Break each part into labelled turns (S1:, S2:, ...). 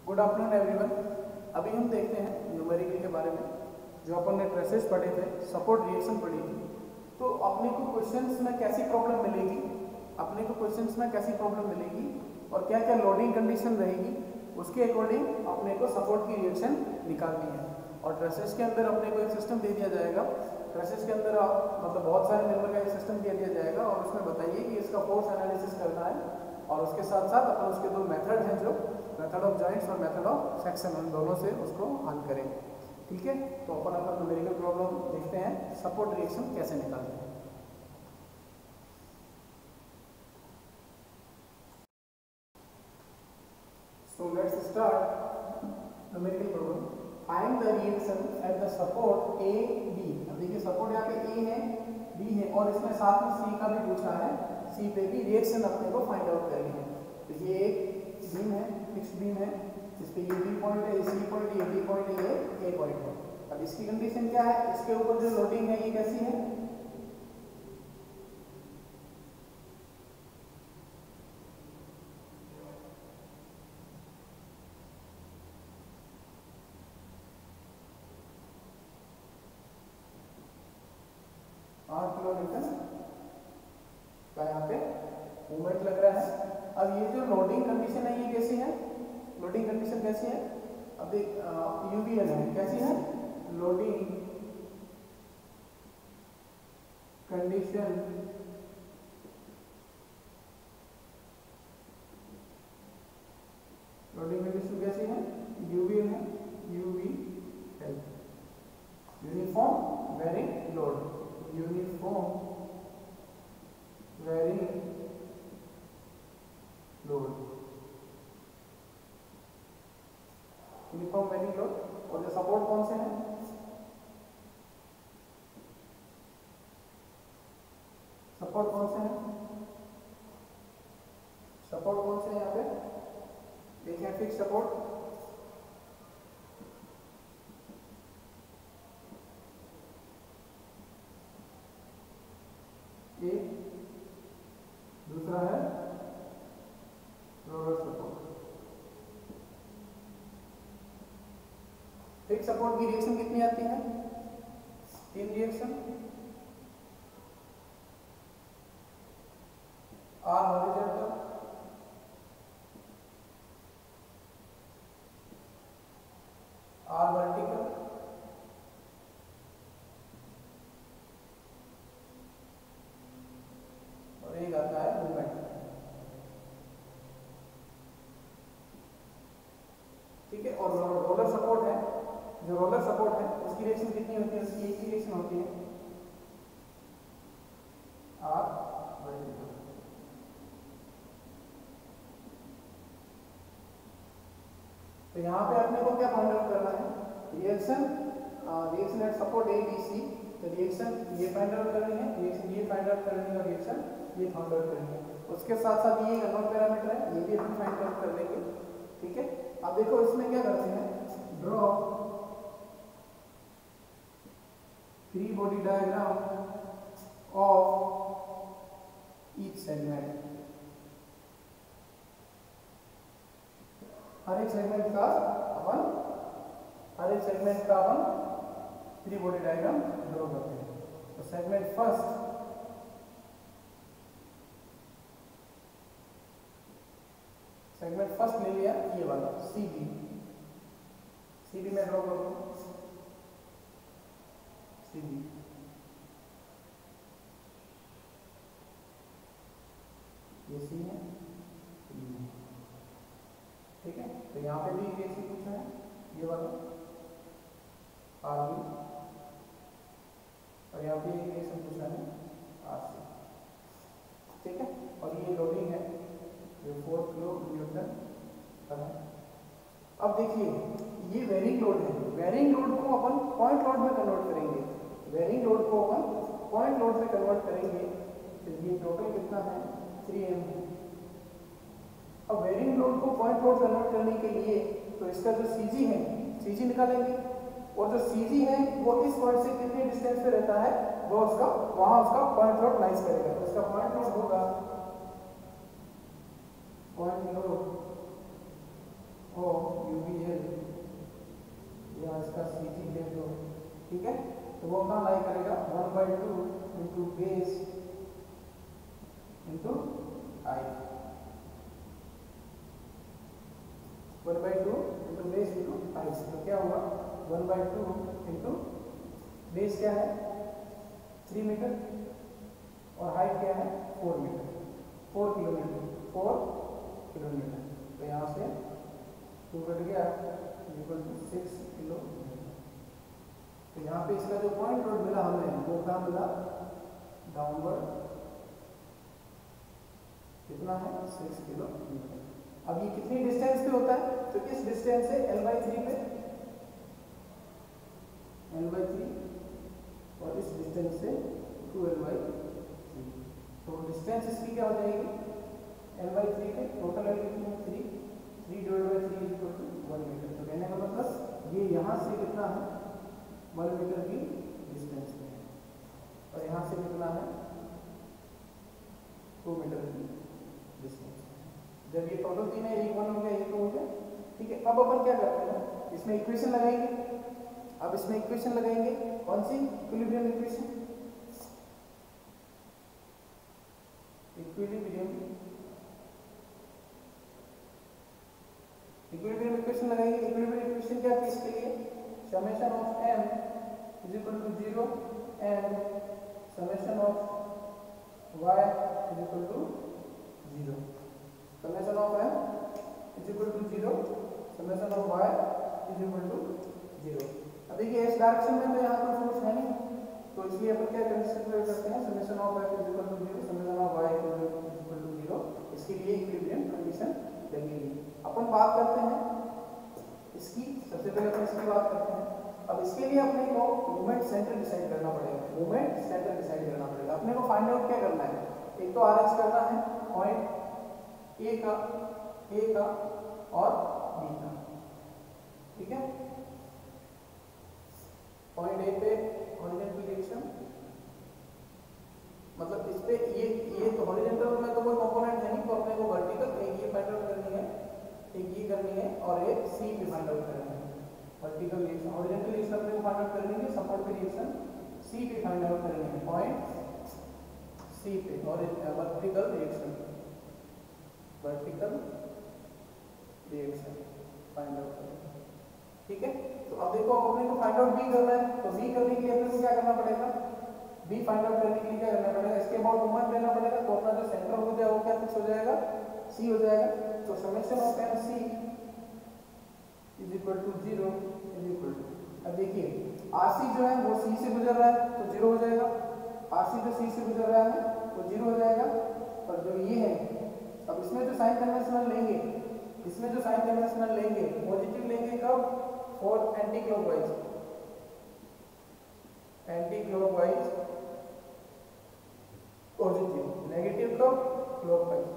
S1: Good afternoon everyone. अभी हम देखते हैं न्यूमेरिकल के बारे में। जो अपन ने ट्रेसेस पढ़े थे, सपोर्ट रिएक्शन पढ़ी थी, तो अपने को क्वेश्चंस में कैसी प्रॉब्लम मिलेगी, और क्या क्या लोडिंग कंडीशन रहेगी, उसके अकॉर्डिंग अपने को सपोर्ट की रिएक्शन निकालनी है। और ट्रेसेस के अंदर अपने को एक सिस्टम दे दिया जाएगा। ट्रेसेस के अंदर मतलब बहुत सारे मेंबर का एक सिस्टम दे दिया जाएगा और उसमें बताइए कि इसका फोर्स एनालिसिस करना है, और उसके साथ साथ अपन उसके दो मेथड हैं, जो मेथड ऑफ जॉइंट्स और मेथड ऑफ सेक्शन, उन दोनों से उसको हल करेंगे। ठीक है, तो अपन अपना न्यूमेरिकल प्रॉब्लम देखते हैं, सपोर्ट रिएक्शन कैसे निकालते हैं। So let's start numerical problem. Find the reaction at the support A B। अब देखिए सपोर्ट यहाँ पे A है, B है, और इसमें साथ में C का भी पूछा है। C पे भी रिएक्शन अपने को फाइंड आउट करनी है। तो ये एक बीम है, फिक्स्ड बीम है, इस पे ये B पॉइंट है, ये C पॉइंट है, ये D पॉइंट है, ये A पॉइंट है। अब इसकी कंडीशन क्या है, इसके ऊपर जो लोडिंग है ये कैसी है, किलोमीटर का यहाँ पे मूवमेंट लग रहा है। अब ये जो लोडिंग कंडीशन है ये कैसी है, लोडिंग कंडीशन कैसी है, अब देख यूबीएल है, कैसी है लोडिंग कंडीशन, लोडिंग कंडीशन कैसी है, यूबीएल है, UBL uniform varying load, uniform varying load, uniform varying load. और जो सपोर्ट कौन से हैं, सपोर्ट कौन से हैं, सपोर्ट कौन से हैं यहाँ पे, एक है फिक्स सपोर्ट, एक दूसरा है रोलर सपोर्ट। फिक्स सपोर्ट की रिएक्शन कितनी आती है, 3 reaction, R horizontal, R vertical, और एक आता है मूवमेंट। ठीक है, और रोलर सपोर्ट है, जो रोलर सपोर्ट है उसकी रिएक्शन कितनी होती है, उसकी एक ही रिएक्शन होती है, आर वर्टिकल। तो यहाँ पे अपने को क्या फाइंड आउट करना है, reaction at support A B C. तो रिएक्शन ये फाइंड आउट करनी है, रिएक्शन ये फाइंड आउट करनी है, और रिएक्शन ये फाइंड आउट करनी है। उसके साथ साथ ये अननोन पैरामीटर है, ये भी हम फाइंड आउट कर लेंगे। ठीक है, अब देखो इसमें क्या करते हैं, draw free body diagram of each segment. हर एक सेगमेंट का अपन फ्री बॉडी डायग्राम ड्रॉ करते हैं। तो सेगमेंट फर्स्ट ले लिया, ये वाला सीबी में ड्रॉ कर दो, सीबी ये सी है, ठीक है। तो यहाँ पे भी रिएक्शन पूछा है, ये वाला आर बी, और यहाँ पे रिएक्शन पूछा है आर सी। ठीक है, और ये लोडिंग है जो 4 किलो न्यूटन का है। अब देखिए ये वेरिंग लोड है, वेरिंग लोड को अपन पॉइंट लोड में कन्वर्ट करेंगे, वेरिंग लोड को अपन पॉइंट लोड में कन्वर्ट करेंगे। तो ये टोटल कितना है, 3m है। अब वेरिंग लोड को पॉइंट लोड कन्वर्ट करने के लिए तो इसका जो सीजी है, सीजी निकालेंगे, और जो सीजी है वो इस पॉइंट से कितने डिस्टेंस पे रहता है, वो उसका वहां उसका पॉइंट लोड लाइज करेगा। तो इसका पॉइंट लोड होगा, पॉइंट लोड ओ यू बी एल या इसका सी जी ले लो, ठीक है। तो वो कहाँ लाई करेगा 1/2 into base into height, 1/2 into base into height. तो क्या हुआ 1/2 इंटू बेस क्या है 3 मीटर और हाइट क्या है 4 मीटर, 4 किलोमीटर, 4 किलोमीटर। तो यहाँ से 2 कट गया इक्वल टू 6 किलोमीटर। तो यहाँ पे इसका जो पॉइंट रोड मिला हमें वो क्या मिला डाउनवर्ड कितना है 6 किलोमीटर। अब ये कितनी डिस्टेंस पे होता है, तो इस डिस्टेंस से L/3 पे L/3 और इस डिस्टेंस से 2L/3। तो डिस्टेंस इसकी क्या हो जाएगी L/3 पे टोटल L कितनी है 3 3/3 इक्वल टू 1 मीटर। तो कहने का मतलब ये यहाँ से कितना है 1 मीटर की डिस्टेंस पे है और यहाँ से कितना है 2 मीटर की डिस्टेंस। जब ये टोटल तीन है, एक 1 हो गया, एक 2 हो गया, ठीक है। अब अपन क्या करते हैं इसमें इक्वेशन लगाएंगे। अब इसमें इक्वेशन लगाएंगे कौन सी इक्विलिब्रियम इक्वेशन, इक्विलिब्रियम इक्वेशन लगाएंगे। इक्विलिब्रियम इक्वेशन क्या है इसके लिए summation of m is equal to 0 and summation of y is equal to 0। Summation of m is equal to 0, summation of y is equal to 0। अब देखिए इस direction में तो यहाँ कोई फोर्स है नहीं, तो इसलिए अपन क्या कंसीडर करते हैं summation of f is equal to 0, summation of y is equal to 0। इसके लिए इक्विलिब्रियम कंडीशन लगेगी। अपन बात करते हैं इसकी, सबसे पहले अपन इसकी बात करते हैं। अब इसके लिए अपने को मोमेंट सेंटर डिसाइड करना पड़ेगा, मोमेंट सेंटर डिसाइड करना पड़ेगा। अपने को फाइंड आउट क्या करना है, एक तो आरएच करना है पॉइंट ए का और बी का, ठीक है। पॉइंट ए पे हॉरिजॉन्टल डायरेक्शन, मतलब इस पे ये तो हॉरिजॉन्टल में तो कोई कंपोनेंट है नहीं, तो अपने को वर्टिकल एक ये फाइंड आउट करनी है, एक ये करनी है और एक सी पे फाइंड आउट करनी है। वर्टिकल रिएक्शन हॉरिजॉन्टल रिएक्शन अपने को फाइंड आउट करनी है, सपोर्ट पे रिएक्शन सी पे फाइंड आउट करनी है, पॉइंट सी पे। और वर्टिकल रिएक्शन फाइंड आउट करनी है, ठीक है। तो अब देखो अपने को फाइंड आउट बी करना है, तो बी करने के लिए अपने को क्या करना पड़ेगा, बी फाइंड आउट करने के लिए क्या करना पड़ेगा, इसके अबाउट मोमेंट लेना पड़ेगा। तो अपना जो सेंटर हो जाएगा वो क्या फिक्स हो जाएगा सी हो जाएगा। तो summation of M C is equal to 0 is equal to, अब देखिए आरसी जो है वो सी से गुजर रहा है तो 0 हो जाएगा, आरसी जो सी से गुजर रहा है वो 0 हो जाएगा। और जो ये है अब इसमें जो साइन कन्वेंशनल लेंगे, इसमें जो साइन कन्वेंशनल लेंगे पॉजिटिव लेंगे कब for anticlockwise, anticlockwise positive, negative कब क्लॉकवाइज।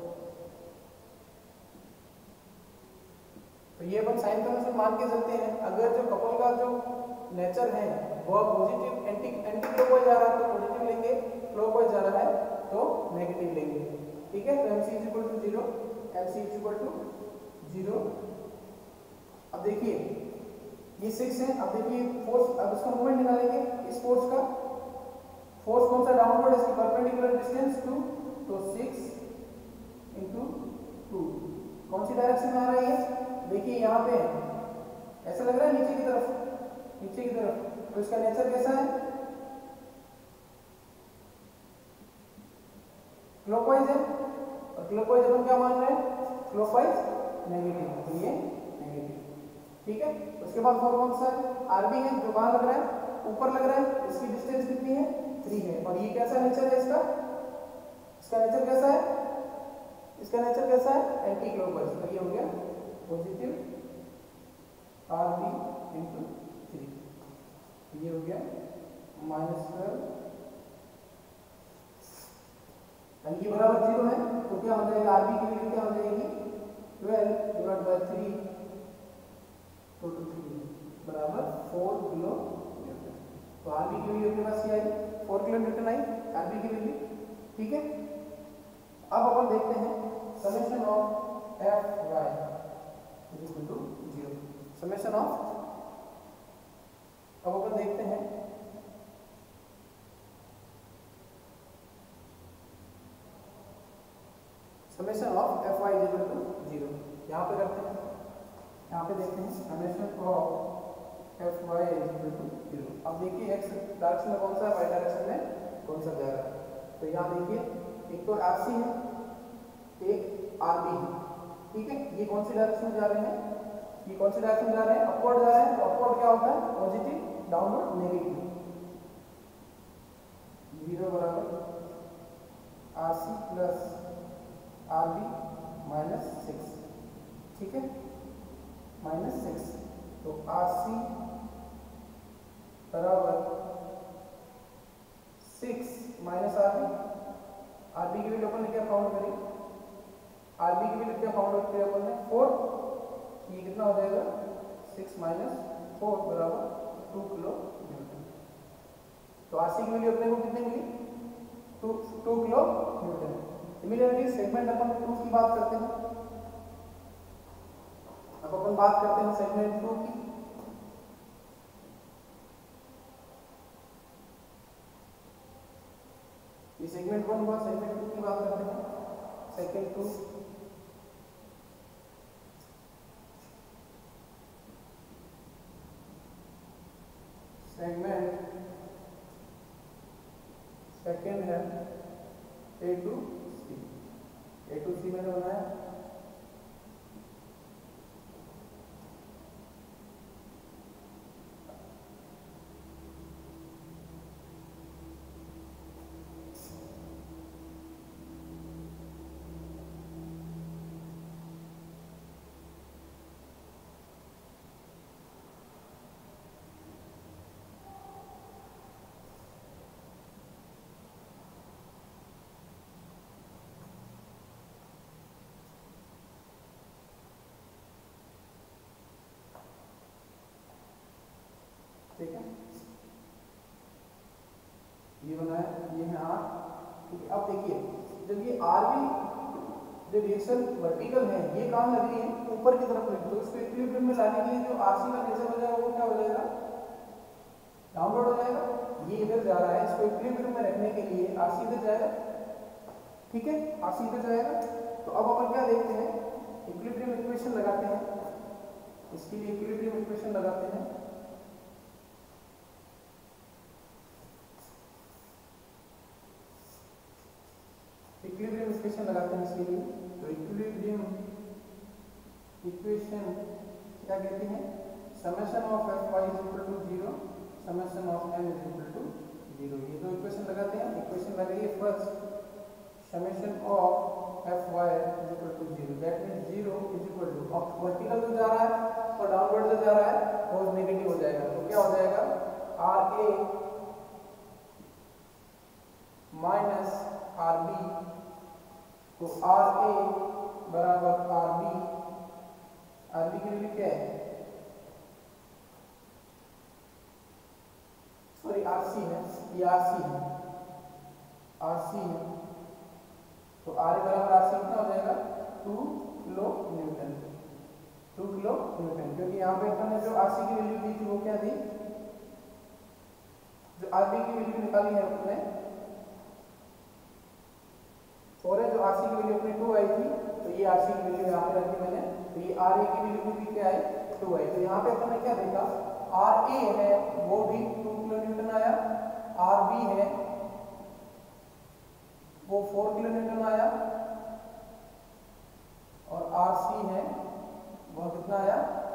S1: तो ये अपन साइन कन्वेंशन मान के चलते हैं। अगर जो कपल का जो नेचर है वो पॉजिटिव एंटी क्लॉकवाइज जा रहा है तो पॉजिटिव लेंगे, क्लॉकवाइज जा रहा है तो नेगेटिव लेंगे, ठीक है। तो MC is equal to 0, MC is equal to 0। अब देखिए ये 6 है, अब देखिए फोर्स, अब इसका मोमेंट निकालेंगे। इस फोर्स का फोर्स कौन सा डाउनवर्ड है, इसकी परपेंडिकुलर डिस्टेंस 2, तो 6 इंटू 2 कौन सी डायरेक्शन में आ रही है, देखिए यहाँ पे ऐसा लग रहा है नीचे की तरफ, नीचे की तरफ। तो इसका नेचर कैसा है क्लॉकवाइज है, और क्लॉकवाइज अपन क्या मान रहे हैं क्लॉकवाइज नेगेटिव, तो ये नेगेटिव, ठीक है। उसके बाद फोर कौन सा है आरबी है, जो कहाँ लग रहा है ऊपर लग रहा है, इसकी डिस्टेंस कितनी है 3 है। और ये कैसा नेचर है इसका नेचर कैसा है, इसका नेचर कैसा है एंटी क्लॉकवाइज। तो ये हो गया पॉजिटिव आरबी इंटू 3, ये हो गया -12, ये बराबर 0 है तो क्या हो जाएगा आरबी की वैल्यू क्या हो जाएगी 12 डिवाइड बाय 3 तो 3 बराबर 4 किलो न्यूटन। तो आरबी की वैल्यू अपने पास क्या आई 4 किलो न्यूटन आई आरबी की वैल्यू, ठीक है। अब अपन देखते हैं summation of F Y is equal to summation of, अब अपन देखते हैं summation of F Y is equal to 0। यहाँ पे करते हैं, यहाँ पे देखते हैं summation of F Y is equal to 0। अब देखिए एक्स डायरेक्शन में कौन सा है, वाई डायरेक्शन में कौन सा जा रहा है। तो यहाँ देखिए एक तो एफ सी है, एक आर बी है, ठीक है। ये कौन सी डायरेक्शन में जा रहे हैं, ये कौन सी डायरेक्शन में जा रहे हैं, अपवर्ड जा रहे हैं। तो अपवर्ड क्या होता है, पॉजिटिव, डाउनवर्ड नेगेटिव। 0 बराबर R C plus R B minus 6, ठीक है, माइनस 6। तो आर सी बराबर 6 माइनस आर बी की वैल्यू अपन ने क्या फाउंड करी, आर बी की वैल्यू क्या फाउंड किया अपन ने 4। ये कितना हो जाएगा 6 माइनस 4 बराबर 2 किलो न्यूटन। तो आर सी की वैल्यू अपने को कितनी मिली, 2 किलो न्यूटन। सिमिलरली सेगमेंट अपन 2 की बात करते हैं। अब अपन बात करते हैं सेगमेंट 2 की। ये सेगमेंट 1 हुआ, सेगमेंट 2 की बात करते हैं। सेगमेंट 2 सेगमेंट सेकेंड है ए टू सी मैंने बनाया। ठीक है, ये बनाया, ये है आर, ठीक है। अब देखिए जब ये आर भी जो रिएक्शन वर्टिकल है ये कहाँ लग रही है, ऊपर की तरफ लगी, तो इसको इक्विलिब्रियम में लाने के लिए जो आरसी का नेचर हो जाएगा वो क्या हो जाएगा, डाउनवर्ड हो जाएगा। ये इधर जा रहा है, इसको इक्विलिब्रियम में रखने के लिए आरसी इधर जाएगा, ठीक है, आरसी इधर जाएगा। तो अब अपन क्या देखते हैं, इक्विलिब्रियम इक्वेशन लगाते हैं, इसके लिए इक्विलिब्रियम इक्वेशन लगाते हैं। इक्विलिब्रियम इक्वेशन लगाते हैं इसके लिए। तो इक्विलिब्रियम इक्वेशन क्या कहते हैं, summation of F Y is equal to 0, summation of M is equal to 0। ये दो इक्वेशन लगाते हैं। इक्वेशन लगाइए first, summation of F Y is equal to 0, that means 0 is equal to, अब वर्टिकल जो जा रहा है और डाउनवर्ड जो जा रहा है वो नेगेटिव हो जाएगा। तो क्या हो जाएगा, R A minus R B. तो आर ए बराबर आर बी की वैल्यू क्या है, सॉरी आर सी है, ये आर सी है, आर सी है। तो आर ए बराबर आर सी कितना हो जाएगा 2 किलो न्यूटन, 2 किलो न्यूटन। क्योंकि यहाँ पे अपन ने जो आर सी की वैल्यू दी थी वो क्या थी, जो आर बी की वैल्यू निकाली है अपने, और जो आरसी की वैल्यू अपनी 2 आई थी, तो ये आरसी की वैल्यू यहाँ पे रखी मैंने। तो ये आर ए की वैल्यू भी क्या है 2 आई। तो यहाँ पे अपन ने क्या देखा, आर ए है वो भी 2 किलो न्यूटन आया, आर बी है वो 4 किलो न्यूटन आया, और आर सी है वो कितना आया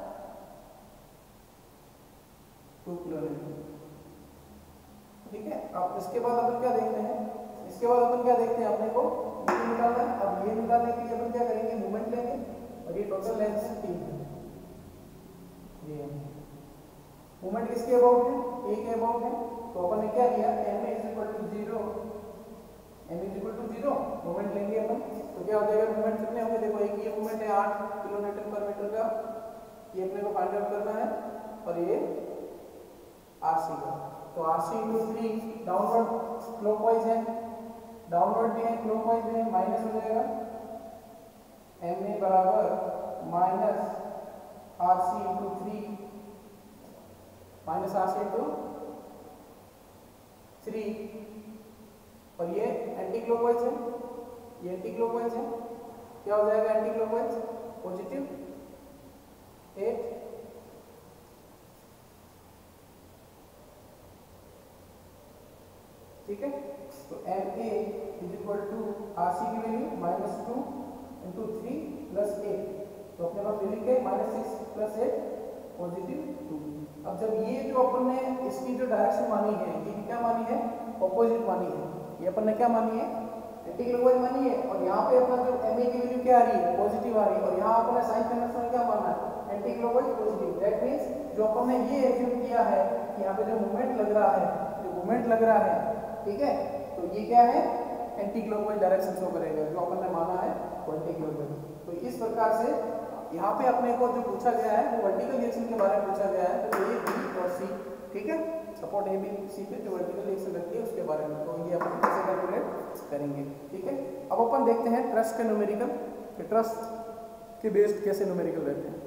S1: 2 किलो न्यूटन, ठीक है। अब इसके बाद अपन क्या देखते हैं, इसके बाद अपन क्या देखते हैं, अपने को ये निकालना है। अब ये निकालने के लिए अपन क्या करेंगे, मोमेंट लेंगे, और ये टोटल लेंथ है 3 है। ये मोमेंट किसके अबाउट है, ए के अबाउट है। तो अपन ने क्या किया, m is equal to 0, m is equal to 0 moment लेंगे अपन। तो क्या हो जाएगा, मोमेंट कितने होंगे, देखो एक ये मोमेंट है 8 किलोमीटर पर मीटर का, ये अपने को फाइंड आउट करना है, और ये आरसी का। तो आरसी इंटू 3 डाउनवर्ड क्लॉकवाइज है, डाउनवर्ड भी है क्लॉकवाइज भी है, माइनस हो जाएगा, एम ए बराबर minus R C into 3 minus R C into 3, और ये एंटी क्लॉकवाइज है, ये एंटी क्लॉकवाइज है, क्या हो जाएगा एंटी क्लॉकवाइज? पॉजिटिव 8, ठीक है। तो M A is equal to R C की वैल्यू -2 इंटू 3 प्लस 8, तो अपने पास वैल्यू क्या है -6 प्लस 8 पॉजिटिव 2। अब जब ये जो अपन ने इसकी जो डायरेक्शन मानी है, ये क्या मानी है? ऑपोजिट मानी है। ये अपन ने क्या मानी है? एंटी क्लॉकवाइज मानी है, और यहाँ पे अपना जो एम ए की वैल्यू क्या आ रही है? पॉजिटिव आ रही है, और यहाँ अपन ने साइन कन्वेंशन में क्या माना है? Anticlockwise positive. That means जो अपन ने ये एज्यूम किया है कि यहाँ पे जो मूवमेंट लग रहा है, ठीक है, तो ये क्या है? एंटी क्लॉकवाइज डायरेक्शन शो करेगा, जो अपन ने माना है एंटी क्लॉकवाइज। तो इस प्रकार से यहाँ पे अपने को जो पूछा गया है वो वर्टिकल रिएक्शन के बारे में पूछा गया है, तो ए बी और सी, ठीक है, सपोर्ट ए बी सी पे जो वर्टिकल रिएक्शन रहती है उसके बारे में, तो ये अपन कैसे कैलकुलेट करेंगे, ठीक है। अब अपन देखते हैं ट्रस्ट के न्यूमेरिकल, कि ट्रस्ट के बेस्ड कैसे न्यूमेरिकल रहते हैं।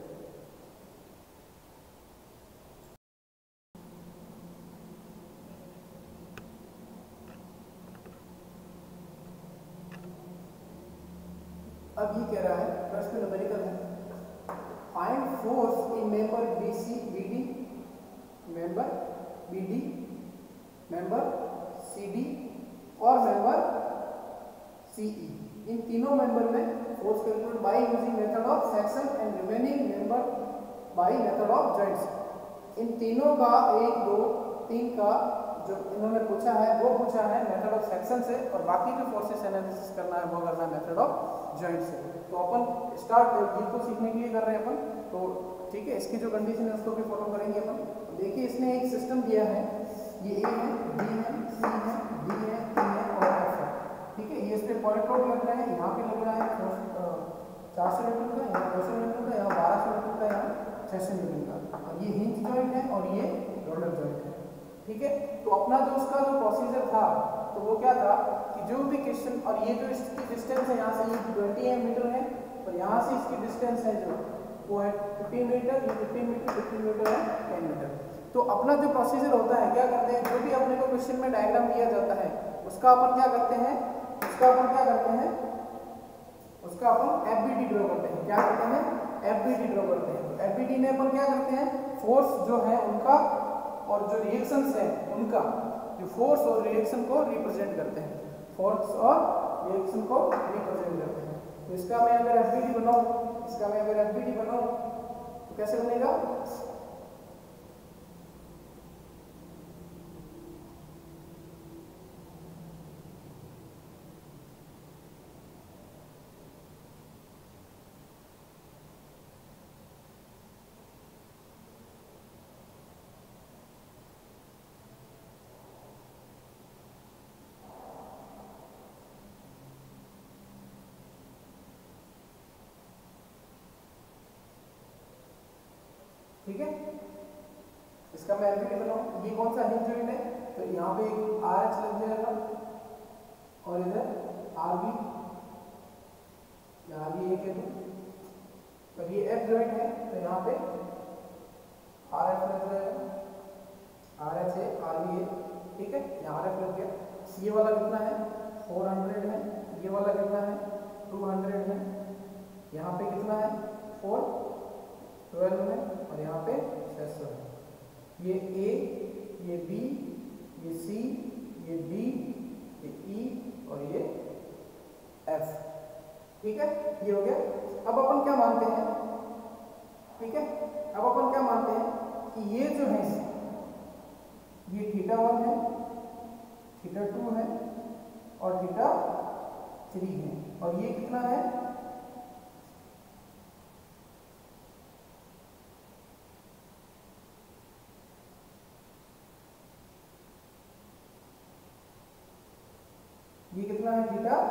S1: अब ये कह रहा है ट्रस्ट में न्यूमेरिकल है, फाइंड फोर्स इन member BC BD, member BD, member CD और मेंबर सीई। इन तीनों मेंबर में force calculate by using method of section and remaining member by method of joints. इन तीनों का 1 2 3 का जो इन्होंने पूछा है वो पूछा है मेथड ऑफ सेक्शन से, और बाकी जो फोर्सेस एनालिसिस करना है वो करना है मेथड ऑफ जॉइंट से। तो अपन स्टार्ट ये तो सीखने के लिए कर रहे हैं अपन, तो ठीक है, इसकी जो कंडीशन है उसको भी फॉलो करेंगे अपन। देखिए इसने एक सिस्टम दिया है, ये ए है, बी है, सी है, डी है, ई है और एफ है, ठीक है। ये इस पे पॉइंट लोड लग रहा है, यहाँ पे लग रहा है 400 न्यूटन का, यहाँ 200 न्यूटन का, यहाँ 1200 न्यूटन का, यहाँ 600 न्यूटन का, और ये हिंज जॉइंट है और ये रोलर जॉइंट है, ठीक है। तो अपना जो उसका जो प्रोसीजर था तो वो क्या था कि जो भी क्वेश्चन, और ये जो इसकी डिस्टेंस है यहाँ से ये 20 मीटर है, और यहाँ से इसकी डिस्टेंस है जो वो है 15 मीटर, ये 15 मीटर, 15 मीटर है 10 मीटर। तो अपना जो प्रोसीजर होता है, क्या करते हैं, जो भी अपने को क्वेश्चन में डायग्राम दिया जाता है उसका अपन क्या करते हैं, उसका अपन एफबीडी ड्रॉ करते हैं। क्या करते हैं? एफबीडी ड्रॉ करते हैं। तो एफबीडी में अपन क्या करते हैं, फोर्स जो है उनका और जो रिएक्शंस है उनका, जो फोर्स और रिएक्शन को रिप्रेजेंट करते हैं, फोर्स और रिएक्शन को रिप्रेजेंट करते हैं। तो इसका मैं अगर एफबीडी बनाऊं, तो कैसे बनेगा? ठीक है, इसका मैं एफबीडी बनाऊं, ये कौन सा हिंज जॉइंट है, तो यहाँ पे एक आरएच लग जाएगा और इधर आरबी, यहाँ भी एक है, तो ये एफ जॉइंट है, तो यहाँ पे आरएफ लग जाएगा, आरएच है, आरबी है, ठीक है, यहाँ आरएफ लग गया। ये वाला कितना है? 400 है, ये वाला कितना है? 200 है, यहाँ पे कितना है? 412 है, और यहाँ पे 600 है। ये ए, ये बी, ये सी, ये डी, ये ई और ये एफ, ठीक है, ये हो गया। अब अपन क्या मानते हैं, ठीक है, अब अपन क्या मानते हैं कि ये जो है ये θ1 है, θ2 है और θ3 है, और ये कितना है? ये कितना है?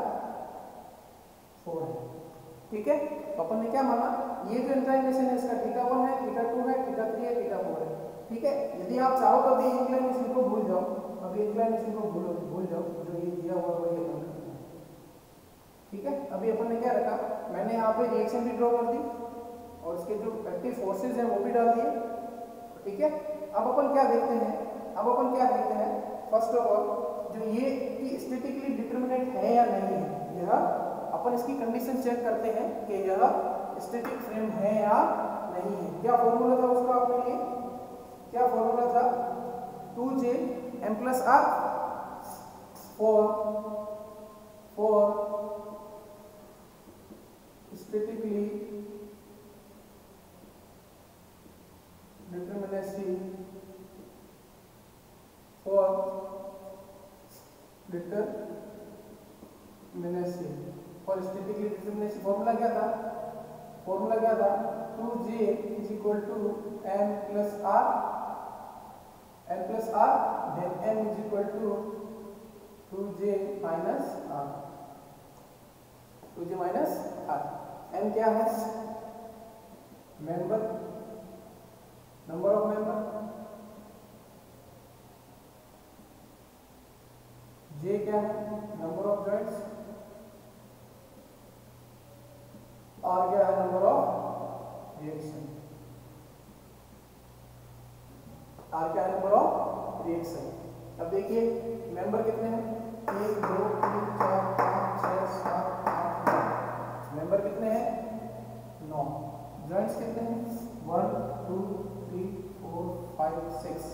S1: θ4 है, ठीक है। तो अपन ने क्या माना, ये जो इंक्लाइनेशन है इसका θ1 है, θ2 है, θ3 है, θ4 है, ठीक है। यदि आप चाहो तो अभी इंक्लाइनेशन को भूल जाओ, अभी इंक्लाइनेशन को भूल जाओ, जो ये दिया हुआ वही अपन करना है, ठीक है। अभी अपन ने क्या रखा, मैंने यहाँ पे रिएक्शन भी ड्रॉ कर दी और इसके जो एक्टिव फोर्सेज हैं वो भी डाल दिए। ठीक है, अब अपन क्या देखते हैं, फर्स्ट ऑफ ऑल जो ये कि स्टैटिकली डिटरमिनेट है या नहीं है, यह अपन इसकी कंडीशन चेक करते हैं कि यह स्टैटिक फ्रेम है या नहीं है। क्या फॉर्मूला था उसका अपने लिए, क्या फॉर्मूला था, 2j m plus r for statically determinacy for statically determinacy formula क्या था, 2j is equal to m plus r then m is equal to 2j minus r, m क्या है, नंबर ऑफ मेंबर, j क्या है, number of joints, r क्या है, number of reaction, अब देखिए मेंबर कितने हैं, 1 2 3 4 5 6 7 8 9, मेंबर कितने हैं, 9, जॉइंट्स कितने हैं, 1 2 3 4 5 6,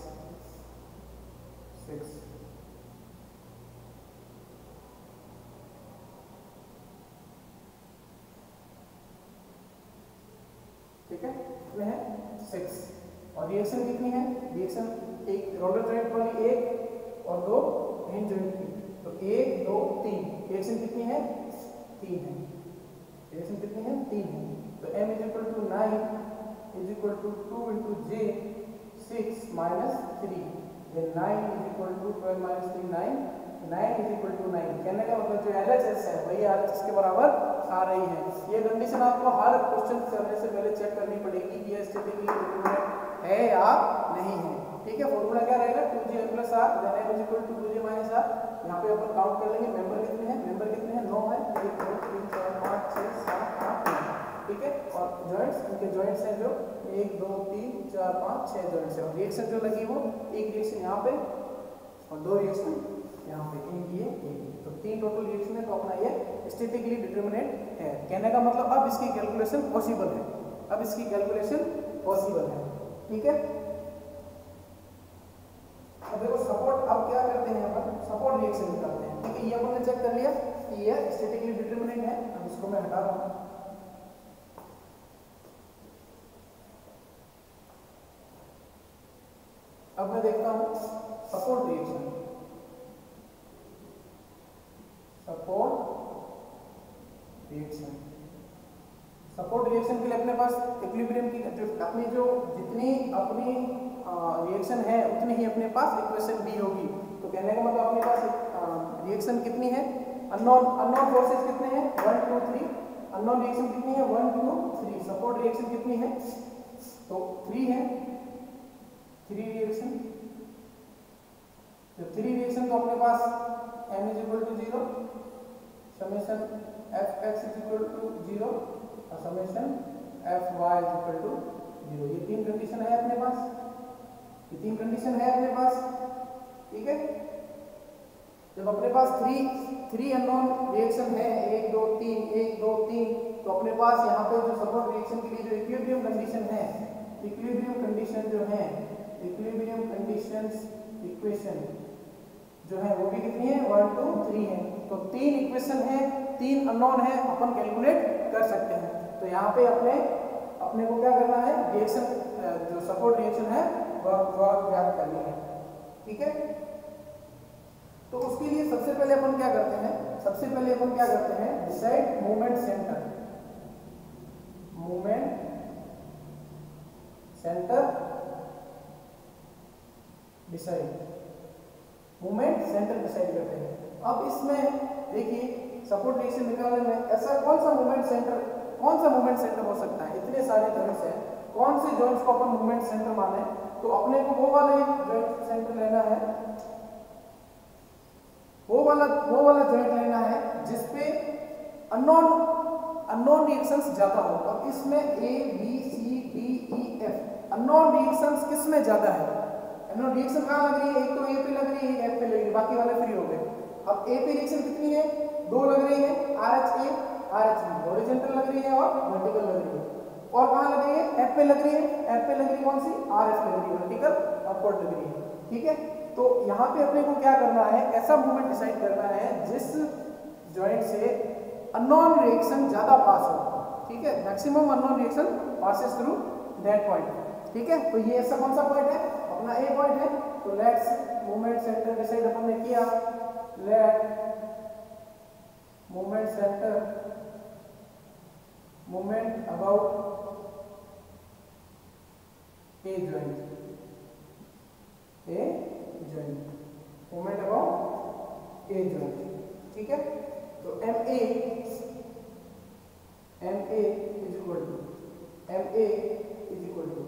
S1: ठीक है, कितने हैं, 6, और रिएक्शन कितनी है, रिएक्शन एक रोलर जॉइंट वाली एक और 2 हिंज जॉइंट की, तो 1 2 3, रिएक्शन कितनी है, 3 है, रिएक्शन कितनी है, 3 है, तो m is equal to 9 is equal to 2 into j 6 minus 3, then 9 is equal to 12 minus 3 9 is equal to 9, कहने का मतलब जो LHS है वही RHS के बराबर आ रही है। ये कंडीशन आपको हर क्वेश्चन करने से पहले चेक करनी पड़ेगी कि ये स्टैटिकली डिटरमिनेट है या नहीं है। ठीक है, फॉर्मूला क्या रहेगा, 2j plus r then m is equal to 2j minus r, यहाँ पे अपन काउंट कर लेंगे मेंबर कितने हैं, 9 है, 1 2 3 4 5 6 7 8 9, ठीक है, और जॉइंट्स, इनके जॉइंट्स हैं जो 1 2 3 4 5 6 जॉइंट्स है, और रिएक्शन जो लगी वो एक रिएक्शन यहाँ पे और 2 रिएक्शन यहाँ पे, तो 3 टोटल रिएक्शन है, तो अपना ये स्टैटिकली डिटरमिनेट है। कहने का मतलब अब इसकी कैलकुलेशन पॉसिबल है, ठीक है। अब देखो सपोर्ट, अब क्या करते हैं अपन, सपोर्ट रिएक्शन निकालते हैं। ठीक है, ये अपन ने चेक कर लिया कि ये स्टैटिकली डिटरमिनेट है, अब इसको मैं हटा रहा हूँ। अब मैं देखता हूँ सपोर्ट रिएक्शन, सपोर्ट रिएक्शन के लिए अपने पास इक्विलिब्रियम की अपनी जो जितनी अपनी रिएक्शन है उतनी ही अपने पास इक्वेशन भी होगी। तो कहने का मतलब अपने पास रिएक्शन कितनी है, अननोन फोर्सेस कितने हैं, 1 2 3, अननोन रिएक्शन कितनी है, 1 2 3, सपोर्ट रिएक्शन कितनी है, तो 3 है, 3 रिएक्शन, तो 3 रिएक्शन तो अपने पास m is equal to 0, समेशन fx is equal to 0 और समेशन fy is equal to 0, ये 3 कंडीशन है अपने पास, ठीक है। जब अपने पास 3 अननोन रिएक्शन है, 1 2 3, तो अपने पास यहाँ पे जो सपोर्ट रिएक्शन के लिए जो इक्विलिब्रियम कंडीशन है, इक्विलिब्रियम कंडीशन जो है, इक्विलिब्रियम कंडीशंस इक्वेशन जो है वो भी कितनी है, 1 2 3 है, तो 3 इक्वेशन है, 3 अननोन है, अपन कैलकुलेट कर सकते हैं। तो यहाँ पे अपने को क्या करना है, रिएक्शन जो सपोर्ट रिएक्शन है वह ज्ञात करनी है, ठीक है। तो उसके लिए सबसे पहले अपन क्या करते हैं, डिसाइड मोमेंट सेंटर डिसाइड करते हैं। अब इसमें देखिए सपोर्ट रिएक्शन निकालने में ऐसा कौन सा मोमेंट सेंटर हो सकता है, इतने सारे जॉइंट्स हैं, कौन से जॉइंट्स को अपन मोमेंट सेंटर माने, तो अपने को वो वाला जॉइंट सेंटर लेना है, वो वाला जॉइंट लेना है जिसपे अननोन रिएक्शंस ज्यादा हो। अब इसमें A B अननोन रिएक्शंस किस में ज्यादा है? अननोन रिएक्शन कहाँ लग रही है? एक तो ए पे लग रही है, एफ पे लग रही है, बाकी वाले फ्री हो गए। अब ए पे रिएक्शन कितनी है? 2 लग रही है, RH A RH B, horizontal लग रही है और वर्टिकल लग रही है। और कहाँ लग रही है? एफ पे लग रही है। एफ पे लग रही है कौन सी? RF लग रही है, वर्टिकल अपवर्ड लग रही है। ठीक है, तो यहाँ पे अपने को क्या करना है? ऐसा मूवमेंट डिसाइड करना है जिस जॉइंट से अननोन रिएक्शन ज्यादा पास हो। ठीक है, maximum unknown reaction passes through that point. ठीक है, तो ये ऐसा कौन सा पॉइंट है? अपना ए पॉइंट है। तो लेट्स मूवमेंट सेंटर डिसाइड अपन ने किया, let movement centre movement about A joint, A joint, movement about A joint. ठीक है, तो MA इज इक्वल टू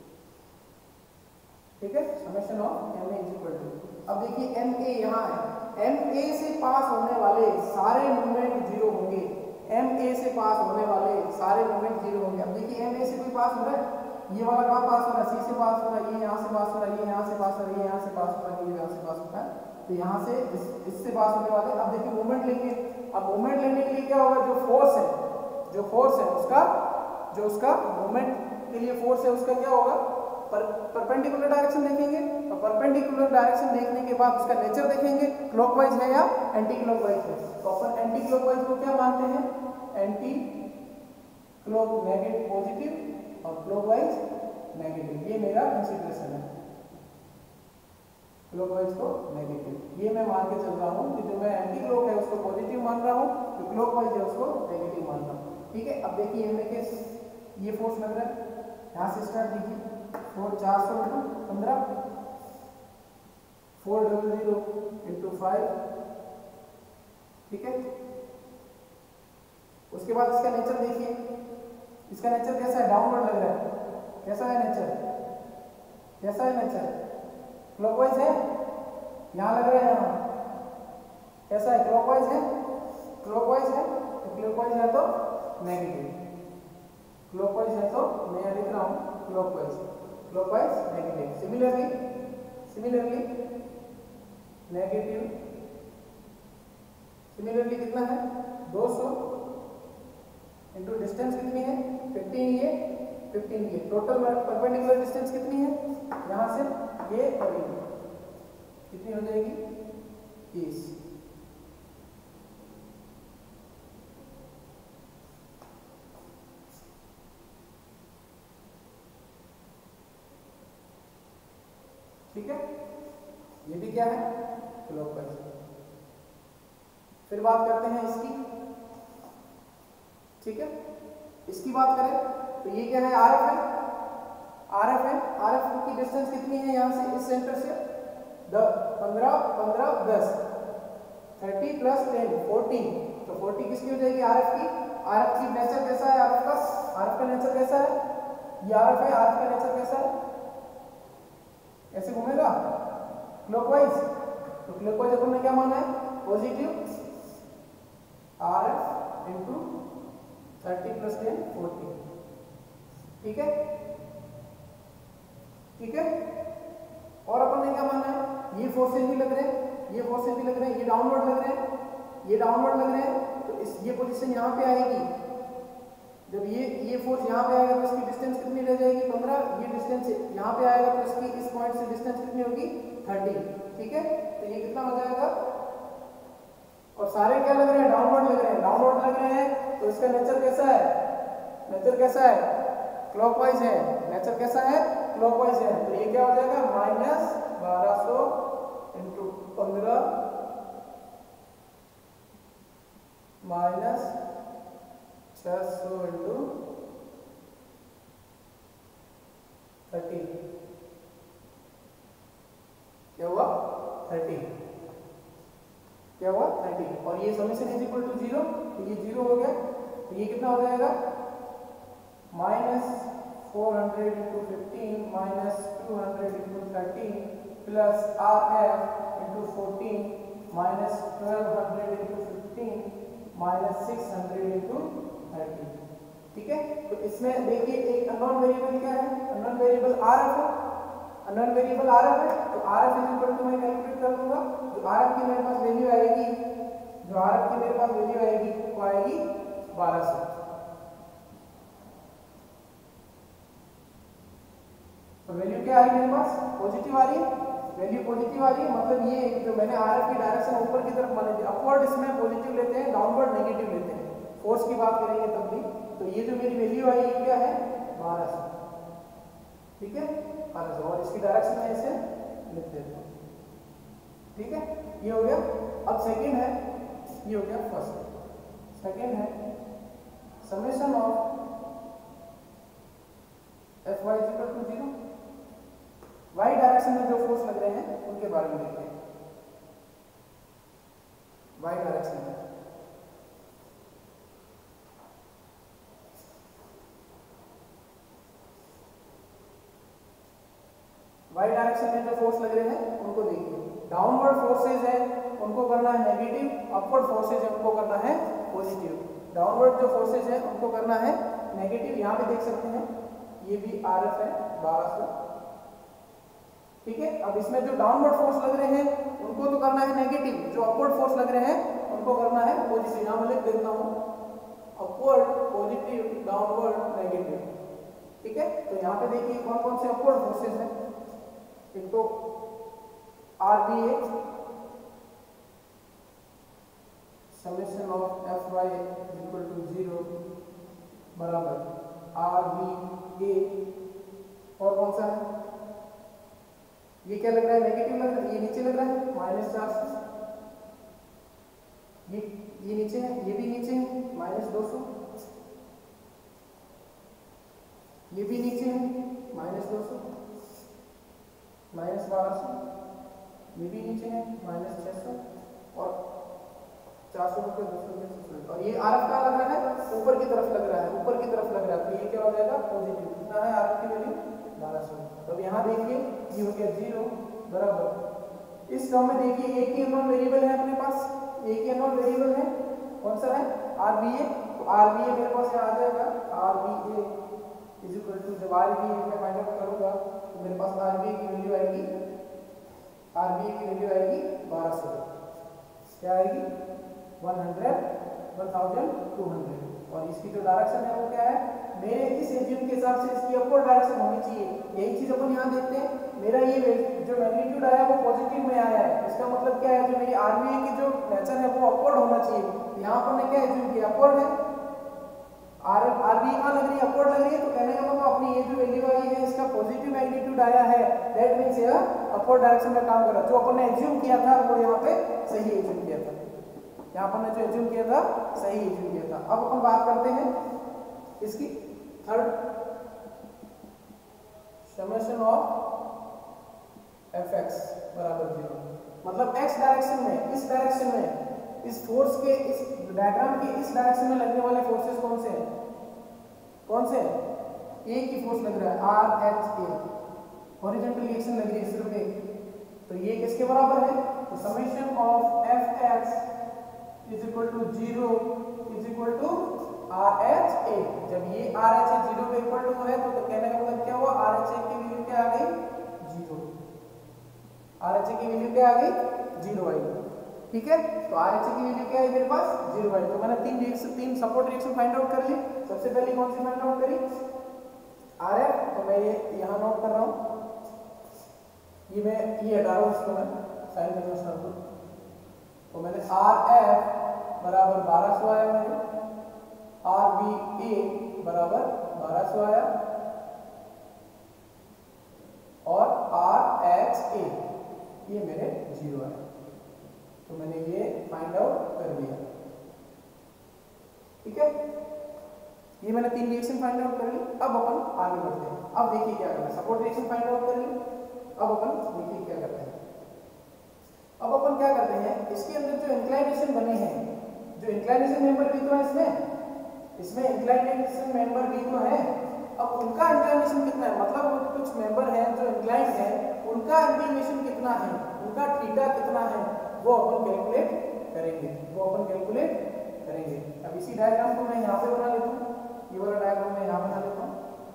S1: ठीक है, summation of MA is equal to. अब देखिए MA यहाँ है, MA से पास होने वाले सारे मूवमेंट जीरो होंगे। MA से पास होने वाले सारे मूवमेंट जीरो होंगे। अब देखिए MA से कोई पास हो रहा है? ये वाला कहाँ पास हो रहा है? C से पास हो रहा है, ये यहाँ से पास हो रहा है, ये यहाँ से पास हो रहा है, ये यहाँ से पास हो रहा है, ये यहाँ से पास हो रहा है। तो यहाँ से इससे पास होने वाले। अब देखिए मूवमेंट लेंगे। अब मूवमेंट लेने के लिए क्या होगा? जो फोर्स है उसका, जो उसका मूवमेंट के लिए फोर्स है उसका क्या होगा? परपेंडिकुलर डायरेक्शन देखेंगे। और परपेंडिकुलर डायरेक्शन देखने के बाद उसका नेचर देखेंगे, क्लॉकवाइज है या एंटी क्लॉकवाइज है। तो अपन एंटी क्लॉकवाइज को क्या मानते हैं? एंटी क्लॉक नेगेटिव पॉजिटिव और क्लॉकवाइज नेगेटिव। ये मेरा कंसीडरेशन है, क्लॉकवाइज को नेगेटिव। ये मैं मान के चल रहा हूँ कि जो मैं एंटी क्लॉक है उसको पॉजिटिव मान रहा हूँ, जो क्लॉकवाइज है उसको नेगेटिव मान रहा हूँ। ठीक है, अब देखिए MA के ये फोर्स लग रहा है, यहाँ से स्टार्ट कीजिए। 400 × 15, 400 × 5। ठीक है, उसके बाद इसका नेचर देखिए। इसका नेचर कैसा है? डाउनवर्ड लग रहा है। कैसा है नेचर? कैसा है नेचर? क्लॉकवाइज है, यहाँ लग रहा है, यहाँ कैसा है? क्लॉकवाइज है, क्लॉकवाइज है। तो क्लॉकवाइज है तो नेगेटिव, क्लॉकवाइज है तो मैं यहाँ लिख रहा हूँ clockwise, clockwise negative. Similarly negative, similarly कितना है? 200 इंटू डिस्टेंस कितनी है? 15 ये 15 ये। टोटल परपेंडिकुलर डिस्टेंस कितनी है? यहाँ से ये और ये कितनी हो जाएगी? 30। ठीक है, ये भी क्या है? क्लॉकवाइज। फिर बात करते हैं इसकी। ठीक है, इसकी बात करें तो ये क्या है? RF है, RF है। RF की डिस्टेंस कितनी है यहाँ से? इस सेंटर से 15 15 10, 30 + 10 40। तो 40 किसकी हो जाएगी? RF की। RF की नेचर कैसा है? RF का नेचर कैसा है? ये RF है, RF का नेचर कैसा है? ऐसे घूमेगा क्लॉकवाइज। तो क्लॉकवाइज अपन ने क्या माना है? Positive RF × 30 + 10 40। ठीक है, ठीक है। और अपन ने क्या माना है? ये फोर्सेज भी लग रहे हैं, ये फोर्सेज भी लग रहे हैं, ये डाउनवर्ड लग रहे हैं, ये डाउनवर्ड लग रहे हैं। तो इस ये पोजीशन यहाँ पे आएगी। जब ये फोर्स यहाँ पे आएगा तो इसकी डिस्टेंस कितनी रह जाएगी? 15। ये डिस्टेंस यहाँ पे आएगा तो इसकी इस पॉइंट से डिस्टेंस कितनी होगी? 30। ठीक है, तो ये कितना हो जाएगा? और सारे क्या लग रहे हैं? डाउनवर्ड लग रहे हैं, डाउनवर्ड लग रहे हैं। तो इसका नेचर कैसा है? नेचर कैसा है? क्लॉकवाइज है। नेचर कैसा है? क्लॉकवाइज है। तो ये क्या हो जाएगा? -1200 × 15 -600 × 30। क्या हुआ? 30। क्या हुआ? 30। और ये समेशन इज इक्वल टू 0, तो ये 0 हो गया। तो ये कितना हो जाएगा? -400 × 15 -200 × 30 प्लस RF × 14 -1200 × 15 -600 × 30। ठीक है। तो इसमें देखिए एक अननोन वेरिएबल क्या है, अननोन वेरिएबल RF है, अननोन वेरिएबल RF है, तो RF इज इक्वल टू मैं कैलकुलेट कर दूंगा, जो RF की मेरे पास वैल्यू आएगी, जो RF की मेरे पास वैल्यू आएगी वो आएगी 1200। तो वैल्यू क्या आ रही है मेरे पास, पॉजिटिव आ रही है, वैल्यू पॉजिटिव आ रही है, मतलब ये जो मैंने RF की डायरेक्शन ऊपर की तरफ मानी थी, अपवर्ड इसमें पॉजिटिव लेते हैं, डाउनवर्ड नेगेटिव लेते हैं, फोर्स की बात करेंगे तब भी। तो ये जो मेरी वैल्यू आई ये क्या है 1200, ठीक है 1200, और इसकी डायरेक्शन में ऐसे लिख देते हैं, ठीक है। ये हो गया। अब सेकंड है, ये हो गया फर्स्ट, सेकंड है summation of Fy equal to 0, Y direction में जो फोर्स लग रहे हैं उनके बारे में देखते हैं। वाई डायरेक्शन में वाई डायरेक्शन में जो फोर्स लग रहे हैं उनको देखिए, डाउनवर्ड फोर्सेज है उनको करना है नेगेटिव, अपवर्ड फोर्सेज है उनको करना है पॉजिटिव। डाउनवर्ड जो फोर्सेज है उनको करना है नेगेटिव, यहाँ पे देख सकते हैं ये भी RF है 1200, ठीक है। अब इसमें जो डाउनवर्ड फोर्स लग रहे हैं उनको तो करना है नेगेटिव, जो अपवर्ड फोर्स लग रहे हैं उनको करना है पॉजिटिव। यहाँ मैं लिख देता हूँ अपवर्ड पॉजिटिव डाउनवर्ड नेगेटिव, ठीक है। तो यहाँ पे देखिए कौन कौन से अपवर्ड फोर्सेज हैं, एक तो RBA summation of Fy equal to 0 बराबर RBA, और कौन सा है ये क्या लग रहा है नेगेटिव लग रहा है, ये नीचे लग रहा है -400, ये नीचे है, ये भी नीचे है -200, ये भी नीचे है -200, -1200, ये भी नीचे है -600, और 400 रुपये 200 रुपये, और ये RF का लग रहा है ऊपर की तरफ लग रहा है, ऊपर की तरफ लग रहा है, तो ये क्या हो जाएगा पॉजिटिव। कितना है RF की वैल्यू 1200। तो अब यहाँ देखिए ये हो गया 0 बराबर, इस टर्म में देखिए एक ही अननोन वेरिएबल है अपने पास, एक ही अननोन वेरिएबल है, कौन सा है RBA, तो RBA मेरे पास यहाँ आ जाएगा RBA इज इक्वल टू, जब RBA मैं फाइंड आउट करूंगा तो मेरे पास RBA की वैल्यू आएगी, RBA की वैल्यू आएगी 1200, क्या आएगी 1200, और इसकी जो डायरेक्शन है वो क्या है, मेरे इस एज्यूम के हिसाब से इसकी अपवर्ड डायरेक्शन होनी चाहिए। यही चीज अपन यहाँ देखते हैं, मेरा ये जो मैग्नीट्यूड आया वो पॉजिटिव में आया है, इसका मतलब क्या है, जो मेरी RBA की जो नेचर है वो अपवर्ड होना चाहिए। यहाँ पर ने क्या एज्यूम किया अपवर्ड है, RBA कहाँ लग रही है अपवर्ड लग रही है, तो कहने का मतलब अपनी ये जो वैल्यू आई है इसका पॉजिटिव मैग्नीट्यूड आया है, दैट मींस ये अपवर्ड डायरेक्शन में काम कर रहा है। जो अपन ने एज्यूम किया था वो यहाँ पे सही एज्यूम किया था, यहाँ पर ने जो एज्यूम किया था सही एज्यूम किया था। अब अपन बात करते हैं इसकी थर्ड, समेशन ऑफ Fx बराबर 0, मतलब x डायरेक्शन में, इस डायरेक्शन में, इस फोर्स के, इस डायग्राम के इस डायरेक्शन में लगने वाले फोर्सेस कौन से हैं, कौन से हैं, एक ही फोर्स लग रहा है RHA, हॉरिजॉन्टल रिएक्शन लग रही है सिर्फ एक, तो ये किसके बराबर है, तो summation of Fx is equal to 0 is equal to RHA। जब ये RHA 0 पे इक्वल टू है तो कहने का मतलब क्या हुआ, RHA की वैल्यू क्या आ गई 0, RHA की वैल्यू क्या आ गई 0 आई, ठीक है। तो RHA की वैल्यू क्या है मेरे पास 0 आई। तो मैंने तीन सपोर्ट रिएक्शन फाइंड आउट कर ली। सबसे पहले कौन सी फाइंड आउट करी RF, तो मैं ये यहाँ नोट कर रहा हूँ, ये हटा रहा हूँ, इसको मैं साइन कन्वेंशन को, तो मैंने RF बराबर 1200 आया, मैंने RBA बराबर 1200 आया, और RHA ये मेरे 0 आया। तो मैंने ये फाइंड आउट कर लिया, ठीक है। ये मैंने तीन रिएक्शन फाइंड आउट कर ली। अब अपन आगे बढ़ते हैं। अब देखिए क्या करना है, सपोर्ट रिएक्शन फाइंड आउट कर ली, अब अपन देखिए क्या करते हैं। अब अपन क्या करते हैं, इसके अंदर जो इंक्लाइनेशन बने हैं, जो इंक्लाइनेशन मेंबर भी तो है इसमें इंक्लाइनेशन मेंबर भी तो है। अब उनका इंक्लाइनेशन कितना है, मतलब कुछ मेंबर हैं जो इंक्लाइंड है, उनका इंक्लिनेशन कितना है, उनका थीटा कितना है, वो अपन कैलकुलेट करेंगे, वो अपन कैलकुलेट करेंगे। अब इसी डायग्राम को मैं यहाँ पे बना लेता हूँ, ये वाला डायग्राम मैं यहाँ बना लेता हूँ।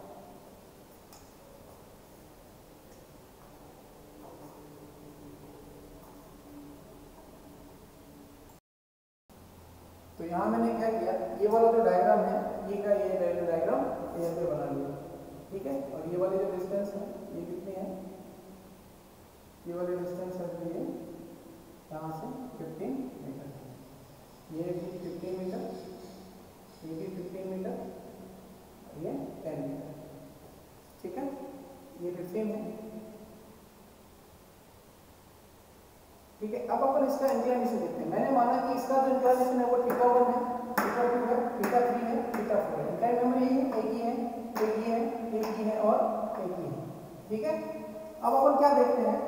S1: तो यहाँ मैंने क्या किया, ये वाला जो डायग्राम है ये का ये वैल्यू डायग्राम यहाँ पे बना लिया, ठीक है। और ये वाले जो डिस्टेंस है ये कितनी है, ये वाले डिस्टेंस है तो ये यहाँ से 15 मीटर, ये भी 15 मीटर, ये भी 15 मीटर, ये 10 मीटर, ठीक है। ये 15 है, ठीक है। अब अपन इसका इंक्लिनेशन देखते हैं। मैंने माना कि इसका जो इंक्लिनेशन है वो θ1 है, θ2 है, θ3 है, θ4 है। इंक्लाइन नंबर यही है, एक ही है, एक ही है, एक ही है और एक ही है, ठीक है। अब अपन क्या देखते हैं,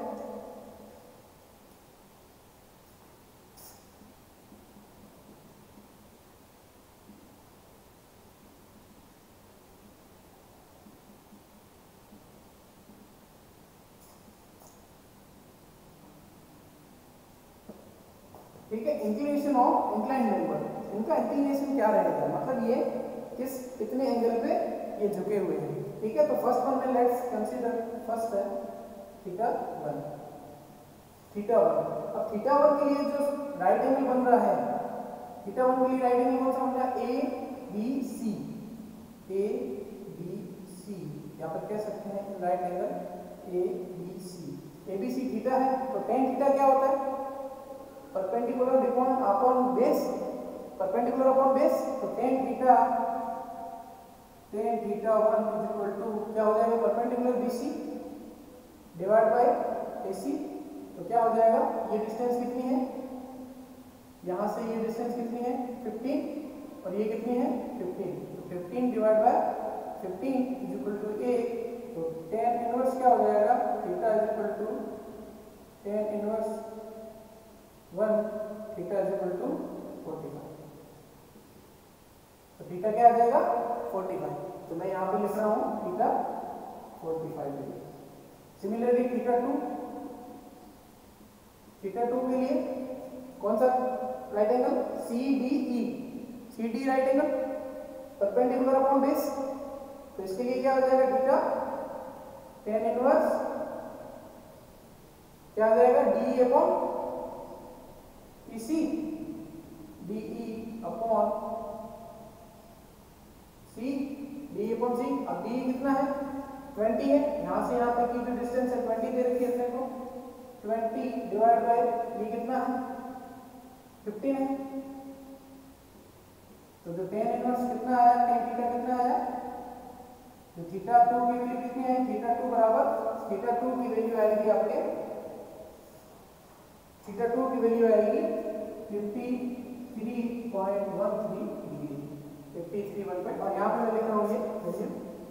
S1: ठीक है। इंक्लिनेशन ऑफ इंक्लाइन मेंबर, इनका इंक्लिनेशन क्या रहेगा, मतलब ये किस कितने एंगल पे ये झुके हुए हैं, ठीक है। तो फर्स्ट वन में लेट्स कंसीडर, फर्स्ट है θ1, θ1। अब θ1 के लिए जो राइट एंगल बन रहा है, θ1 के लिए राइट एंगल कौन सा बन रहा है, ABC, ABC, यहाँ पर कह सकते हैं right angle ABC, ABC theta है। तो tan थीटा क्या होता है, perpendicular upon base, perpendicular upon base. तो tan थीटा 1 इक्वल टू क्या हो जाएगा, perpendicular BC divide by AC। तो क्या हो जाएगा, ये डिस्टेंस कितनी है, यहाँ से ये डिस्टेंस कितनी है 15 और ये कितनी है 15, तो 15 डिवाइड बाय 15 इक्वल टू 1। तो tan इनवर्स क्या हो जाएगा, theta equal to tan inverse 1 theta equal to 45। तो थीटा क्या आ जाएगा 45। तो मैं यहाँ पे लिख रहा हूँ थीटा 45 डिग्री। सिमिलरली थीटा 2 के लिए कौन सा right angle, CDE, CD right angle perpendicular upon base. तो इसके लिए क्या हो जाएगा, थीटा tan इनवर्स क्या आ जाएगा, DE upon PC, DE upon C, DE upon C। अब DE कितना है 20 है, यहाँ से यहाँ तक की जो डिस्टेंस है 20 दे रखी है अपने को, 20 डिवाइड बाय ये कितना है 15 है। तो जो tan इनवर्स कितना आया, tan थीटा कितना आया, जो θ2 की वैल्यू कितनी है, θ2 बराबर, θ2 की वैल्यू आएगी आपके, θ2 की वैल्यू आएगी 53.13 डिग्री, 53.1, और यहाँ पे मैं लिख रहा हूँ ये वैल्यू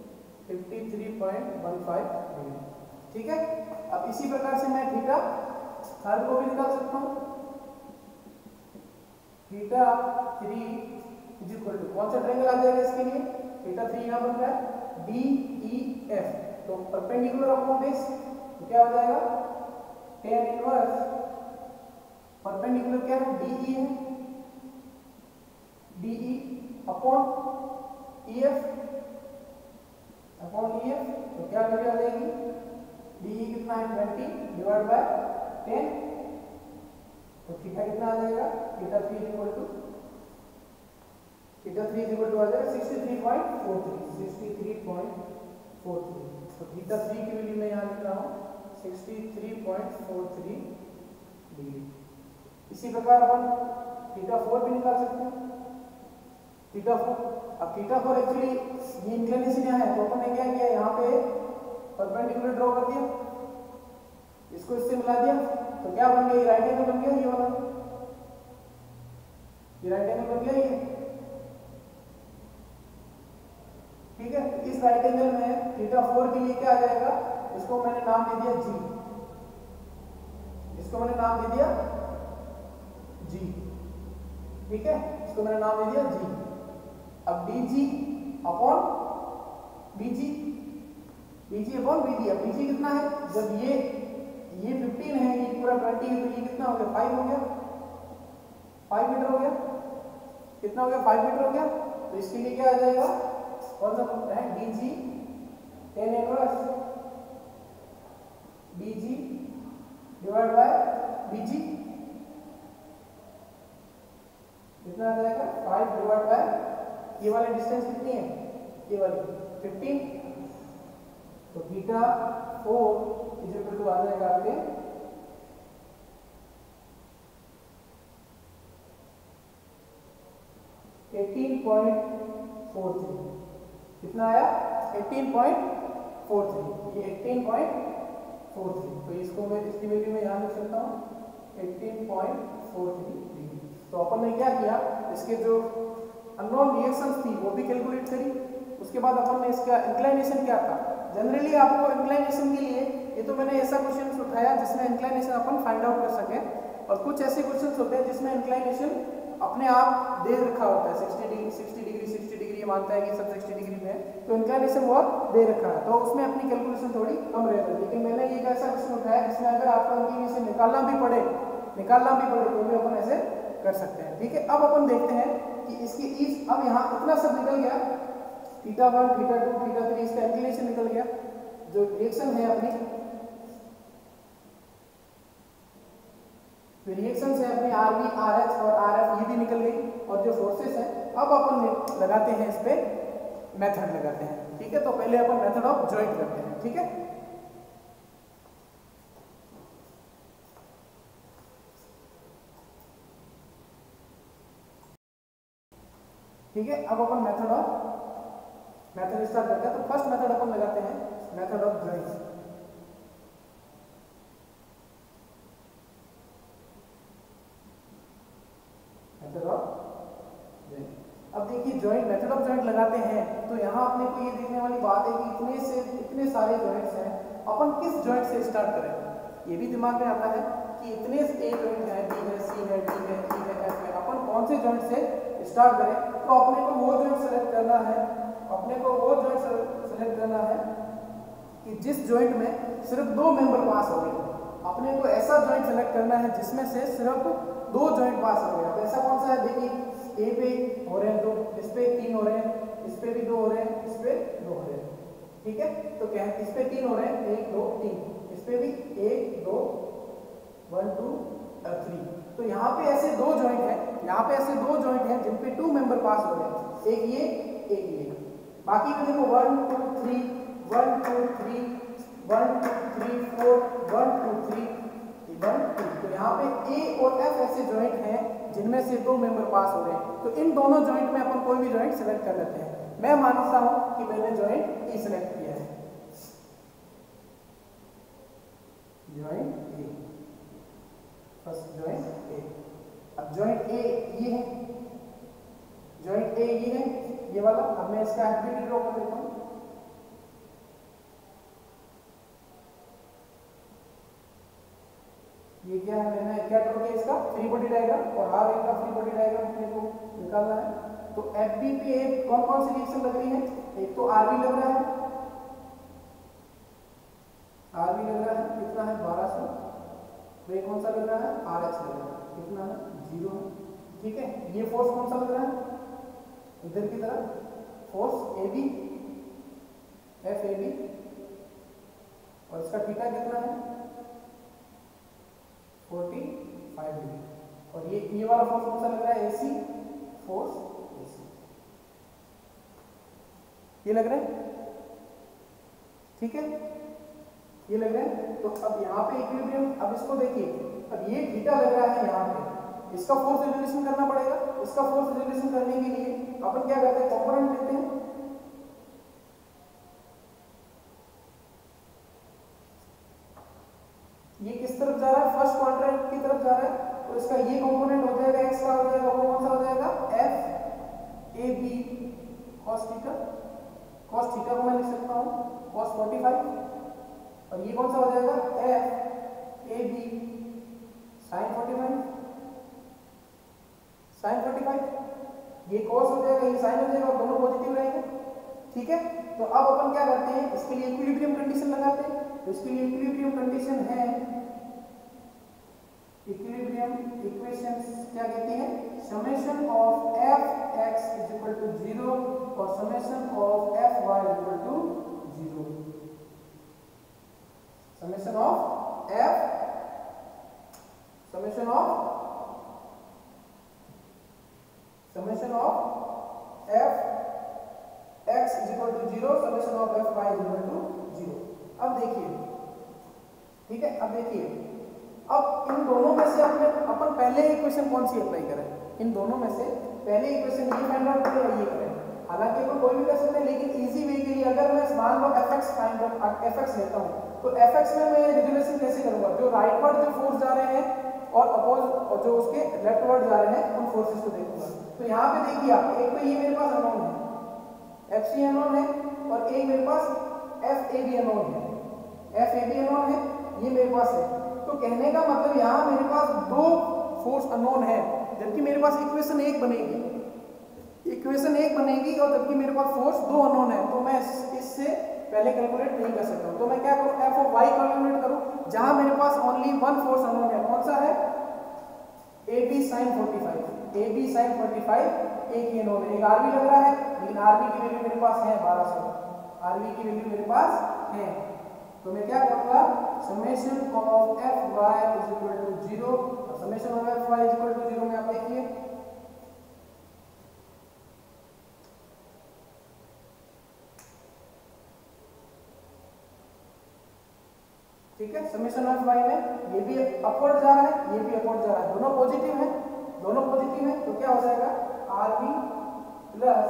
S1: 53.15 डिग्री, ठीक है। अब इसी प्रकार से मैं थीटा थर्ड को भी निकाल सकता हूँ। θ3 इक्वल टू कौन सा ट्रायंगल आ जाएगा इसके लिए, θ3 यहाँ बन रहा है DEF, तो परपेंडिकुलर अपॉन बेस, तो क्या हो जाएगा tan इनवर्स परपेंडिकुलर क्या है DE है, DE अपॉन EF, तो क्या वैल्यू आ जाएगी, DE कितना है 20 डिवाइड बाय 10, तो थीटा कितना आ जाएगा, θ3 इक्वल टू आ जाएगा 63.43। तो θ3 की वैल्यू मैं यहाँ लिख रहा हूँ 63.43 डिग्री। इसी प्रकार अपन θ4 भी निकाल सकते हैं, θ4। अब θ4 एक्चुअली ये इंक्लिनेशन यहाँ है, तो अपन ने क्या किया, यहाँ पे परपेंडिकुलर ड्रॉ कर दिया, इसको इससे मिला दिया, तो क्या बन गया, ये राइट एंगल बन गया, ये वाला ये राइट एंगल बन गया ये, ठीक है। तो इस राइट एंगल में θ4 के लिए क्या आ जाएगा, इसको मैंने नाम दे दिया G, इसको मैंने नाम दे दिया G, ठीक है, इसको मैंने नाम दे दिया G। अब DG upon BG, BG upon BG। अब BG कितना है, जब ये 15 है, ये पूरा 20 है, तो ये कितना हो गया 5 हो गया, 5 मीटर हो गया, कितना हो गया 5 मीटर हो गया। तो इसके लिए क्या आ जाएगा कौन सा फॉर्मूला है, dg tan inverse dg divide by dg, कितना आ जाएगा 5 डिवाइड बाय ये वाली डिस्टेंस कितनी है, ये वाली 15, तो थीटा 4 इज इक्वल टू आ जाएगा आपके 18.43, कितना आया 18.43, ये 18.43, तो इसको मैं इसकी वैल्यू में यहाँ लिख सकता हूँ 18.43 डिग्री। तो अपन ने क्या किया, इसके जो अननोन रिएक्शंस थी वो भी कैलकुलेट करी, उसके बाद अपन ने इसका इंक्लाइनेशन क्या था। जनरली आपको इंक्लाइनेशन के लिए ये तो मैंने ऐसा क्वेश्चन उठाया जिसमें इंक्लाइनेशन अपन फाइंड आउट कर सके, और कुछ ऐसे क्वेश्चंस होते हैं जिसमें इंक्लाइनेशन अपने आप दे रखा होता है 60 डिग्री ये मानता है कि सब 60 डिग्री में है, तो इंक्लाइनेशन वो दे रखा है, तो उसमें अपनी कैलकुलेशन थोड़ी कम रहती है। लेकिन मैंने एक ऐसा क्वेश्चन उठाया जिसमें अगर आपको इंक्लाइनेशन निकालना भी पड़े तो भी अपन ऐसे कर सकते हैं। ठीक है, अब अपन देखते हैं कि इसकी इस अब यहाँ इतना सब निकल गया, थीटा 1 थीटा 2 थीटा 3, इसका इंक्लिनेशन निकल गया, जो रिएक्शन है अपनी रिएक्शंस है अपनी आरबी आरएच और आरएफ ये भी निकल गई, और जो फोर्सेस हैं अब अपन लगाते हैं इस पे मेथड लगाते हैं। ठीक है, तो पहले अपन मेथड ऑफ जॉइंट करते हैं। ठीक है, ठीक है, अब अपन मेथड स्टार्ट करते हैं। तो फर्स्ट मेथड अपन लगाते हैं method of joint. Method of joint, अब देखिए जॉइंट मेथड ऑफ जॉइंट लगाते हैं तो यहाँ अपने को ये देखने वाली बात है कि इतने सारे जॉइंट्स हैं, अपन किस जॉइंट से स्टार्ट करें, ये भी दिमाग में आता है कि इतने ए जॉइंट है, बी है, सी है, डी है, ई है, एफ है, अपन कौन से जॉइंट से स्टार्ट करें। तो अपने को वो जॉइंट सेलेक्ट करना है, कि जिस जॉइंट में सिर्फ 2 मेंबर पास हो गए। अपने को ऐसा जॉइंट सेलेक्ट करना है जिसमें से सिर्फ 2 जॉइंट पास हो गए। तो ऐसा कौन सा है, देखिए ए पे हो रहे हैं 2, इस पे 3 हो रहे हैं, इस पे भी 2 हो रहे हैं, इस पे 2 हो रहे हैं। ठीक है, तो क्या है, इस पे 3 हो रहे हैं, 1 2 3, इस पे भी 1 2 1 2 3। तो यहाँ पे ऐसे 2 जॉइंट हैं, जिन पे 2 मेंबर पास हो रहे हैं, एक ये एक ये। बाकी में देखो 1 2 3 1 2 3 1 2 3 4 1 2 3 1 2। तो यहाँ पे ए और एफ ऐसे जॉइंट हैं जिनमें से 2 मेंबर पास हो रहे हैं। तो इन दोनों जॉइंट में अपन कोई भी जॉइंट सेलेक्ट कर लेते हैं। मैं मानता हूं कि मैंने जॉइंट ए सेलेक्ट किया है, joint A, first joint A. अब जॉइंट ए ये है, ये वाला। अब मैं इसका एफबीटी ड्रॉ कर देता हूं। ये क्या है, मैंने क्या ड्रॉ किया, इसका फ्री बॉडी डायग्राम, और आर का फ्री बॉडी डायग्राम अपने को निकालना है। तो एफबी पे कौन कौन सी रिएक्शन लग रही है, एक तो आरबी लग रहा है, कितना है 1200। वे कौन सा लग रहा है, आरएच लग रहा है, कितना है 0 है। ठीक है, ये फोर्स कौन सा लग रहा है, इधर की तरफ force A B, F A B, और इसका थीटा कितना है 45 डिग्री। और ये वाला फोर्स कौन सा लग रहा है, एसी फोर्स, एसी ये लग रहा है। ठीक है, ये लग रहा है। तो अब यहाँ पे इक्विलिब्रियम, अब इसको देखिए, अब ये थीटा लग रहा है यहाँ पे, इसका फोर्स रिजोल्यूशन करना पड़ेगा। इसका फोर्स रिजोल्यूशन करने के लिए अपन क्या करते हैं, कंपोनेंट लेते हैं। ये किस तरफ जा रहा है, फर्स्ट क्वाड्रेंट की तरफ जा रहा है, तो इसका ये कंपोनेंट हो जाएगा, एक्स का हो जाएगा, वो कौन सा हो जाएगा, F A B cos theta. Cos theta को मैं लिख सकता हूँ कॉस 45, और ये कौन सा हो जाएगा, F A B sine 45, sine 45। ये कॉस हो जाएगा, ये साइन हो जाएगा, और दोनों पॉजिटिव रहेंगे। ठीक है, तो अब अपन क्या करते हैं, इसके लिए इक्विलिब्रियम कंडीशन लगाते हैं। तो इसके लिए इक्विलिब्रियम कंडीशन है, इक्विलिब्रियम इक्वेशंस क्या कहती है, summation of F X is equal to 0 और summation of F Y equal to 0। Summation of F summation of x is equal to 0, summation of F Y is equal to 0। अब देखिए, ठीक है, अब देखिए, अब इन दोनों में से अपन पहले इक्वेशन कौन सी अप्लाई करें? इन दोनों में से पहले इक्वेशन ये फाइंड आउट करें या ये करें? हालांकि अपन कोई भी कर सकते हैं, लेकिन इजी वे के लिए अगर मैं मान लो fx लेता हूं, तो fx में मैं रिजोल्यूशन कैसे करूंगा? जो राइटवर्ड जो फोर्स जा रहे हैं और अपोज और जो उसके लेफ्टवर्ड जा रहे हैं, उन फोर्सेस को देखूंगा। तो यहाँ पे देखिए आप, एक तो ये मेरे पास अननोन है, FC अननोन है, और एक मेरे पास FAB अननोन है, FAB अननोन है, ये मेरे पास है। तो कहने का मतलब यहाँ मेरे पास दो फोर्स अननोन है, जबकि मेरे पास इक्वेशन एक बनेगी, और जबकि मेरे पास फोर्स दो अननोन है। तो मैं इससे पहले कैलकुलेट नहीं कर सकता हूँ। तो मैं क्या करूँ? एफ ऑफ वाई कैलकुलेट करूँ, जहां मेरे पास ओनली वन फोर्स अननोन है। कौन सा है? AB sin 45, AB sin 45 एक ही अननोन है। एक RB लग रहा है, लेकिन RB की वैल्यू मेरे पास है 1200, RB की वैल्यू मेरे पास है। तो मैं क्या करूंगा? Summation of F Y is equal to 0, summation of F Y is equal to 0 में आप देखिए, ठीक है, समेशन ऑफ वाई में ये भी अपवर्ड जा रहा है, ये भी अपवर्ड जा रहा है, दोनों पॉजिटिव है, तो क्या हो जाएगा? RB प्लस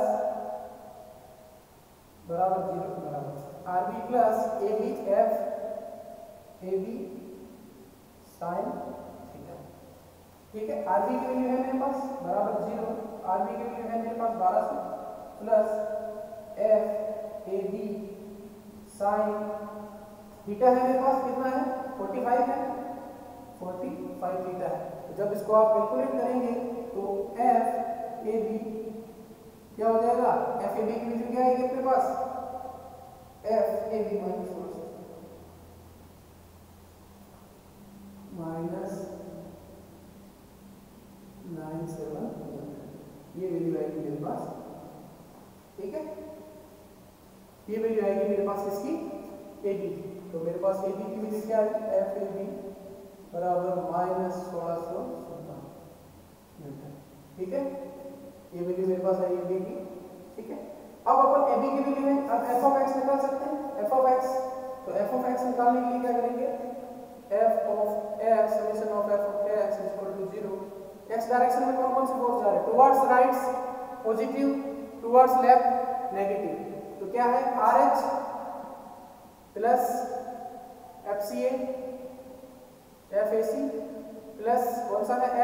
S1: बराबर 0 बराबर RB plus AB sin theta. ठीक है, RB की वैल्यू है मेरे पास बराबर 0, RB की वैल्यू है मेरे पास 1200 प्लस FAB sin थीटा है मेरे पास, कितना है? 45 है, 45 थीटा है। तो जब इसको आप कैलकुलेट करेंगे तो FAB क्या हो जाएगा? FAB की वैल्यू क्या आएगी अपने पास? FAB माइनस 97, ये वैल्यू आएगी मेरे पास, ठीक है, ये वैल्यू आएगी मेरे पास इसकी AB। तो मेरे पास AB की वैल्यू क्या है? FAB बराबर माइनस 1617 न्यूटन, ठीक है, ये वैल्यू मेरे पास आई AB की, ठीक है। अब अपन AB की वैल्यू में अब f ऑफ x निकाल सकते हैं, f ऑफ x। तो f ऑफ x निकालने के लिए क्या करेंगे? f of x summation of f of x is equal to 0। x direction में कौन कौन से फोर्स जा रहे हैं? Towards right positive, towards left negative. तो क्या है? RH plus FCA FAC plus कौन सा है?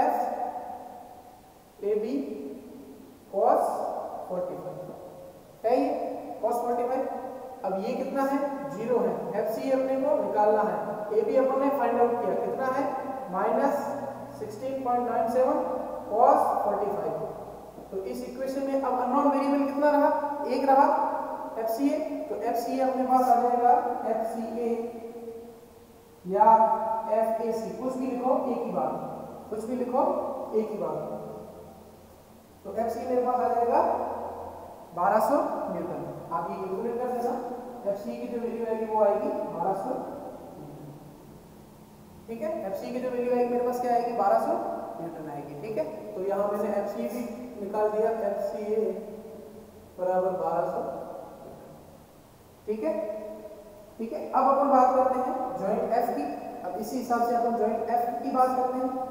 S1: FAB cos 45 है, ये cos 45। अब ये कितना है? 0 है। FCA अपने को निकालना है, AB अपन ने फाइंड आउट किया, कितना है? Minus 16.97 cos 45। तो इस इक्वेशन में अब अननोन वेरिएबल कितना रहा? एक रहा, FCA। तो FCA अपने पास आ जाएगा, FCA या FAC, कुछ भी लिखो एक ही बात, कुछ भी लिखो एक ही बात। तो FCA मेरे पास आ जाएगा 1200 न्यूटन। आप ये कैलकुलेट कर देना, FCA की जो वैल्यू आएगी वो आएगी 1200 न्यूटन, ठीक है। FCA की जो वैल्यू आएगी मेरे पास क्या आएगी? 1200 न्यूटन आएगी, ठीक है। तो यहाँ मैंने FCA भी निकाल दिया, FCA बराबर 1200, ठीक है, ठीक है। अब अपन बात करते हैं जॉइंट F की। अब इसी हिसाब से अपन जॉइंट F की बात करते हैं।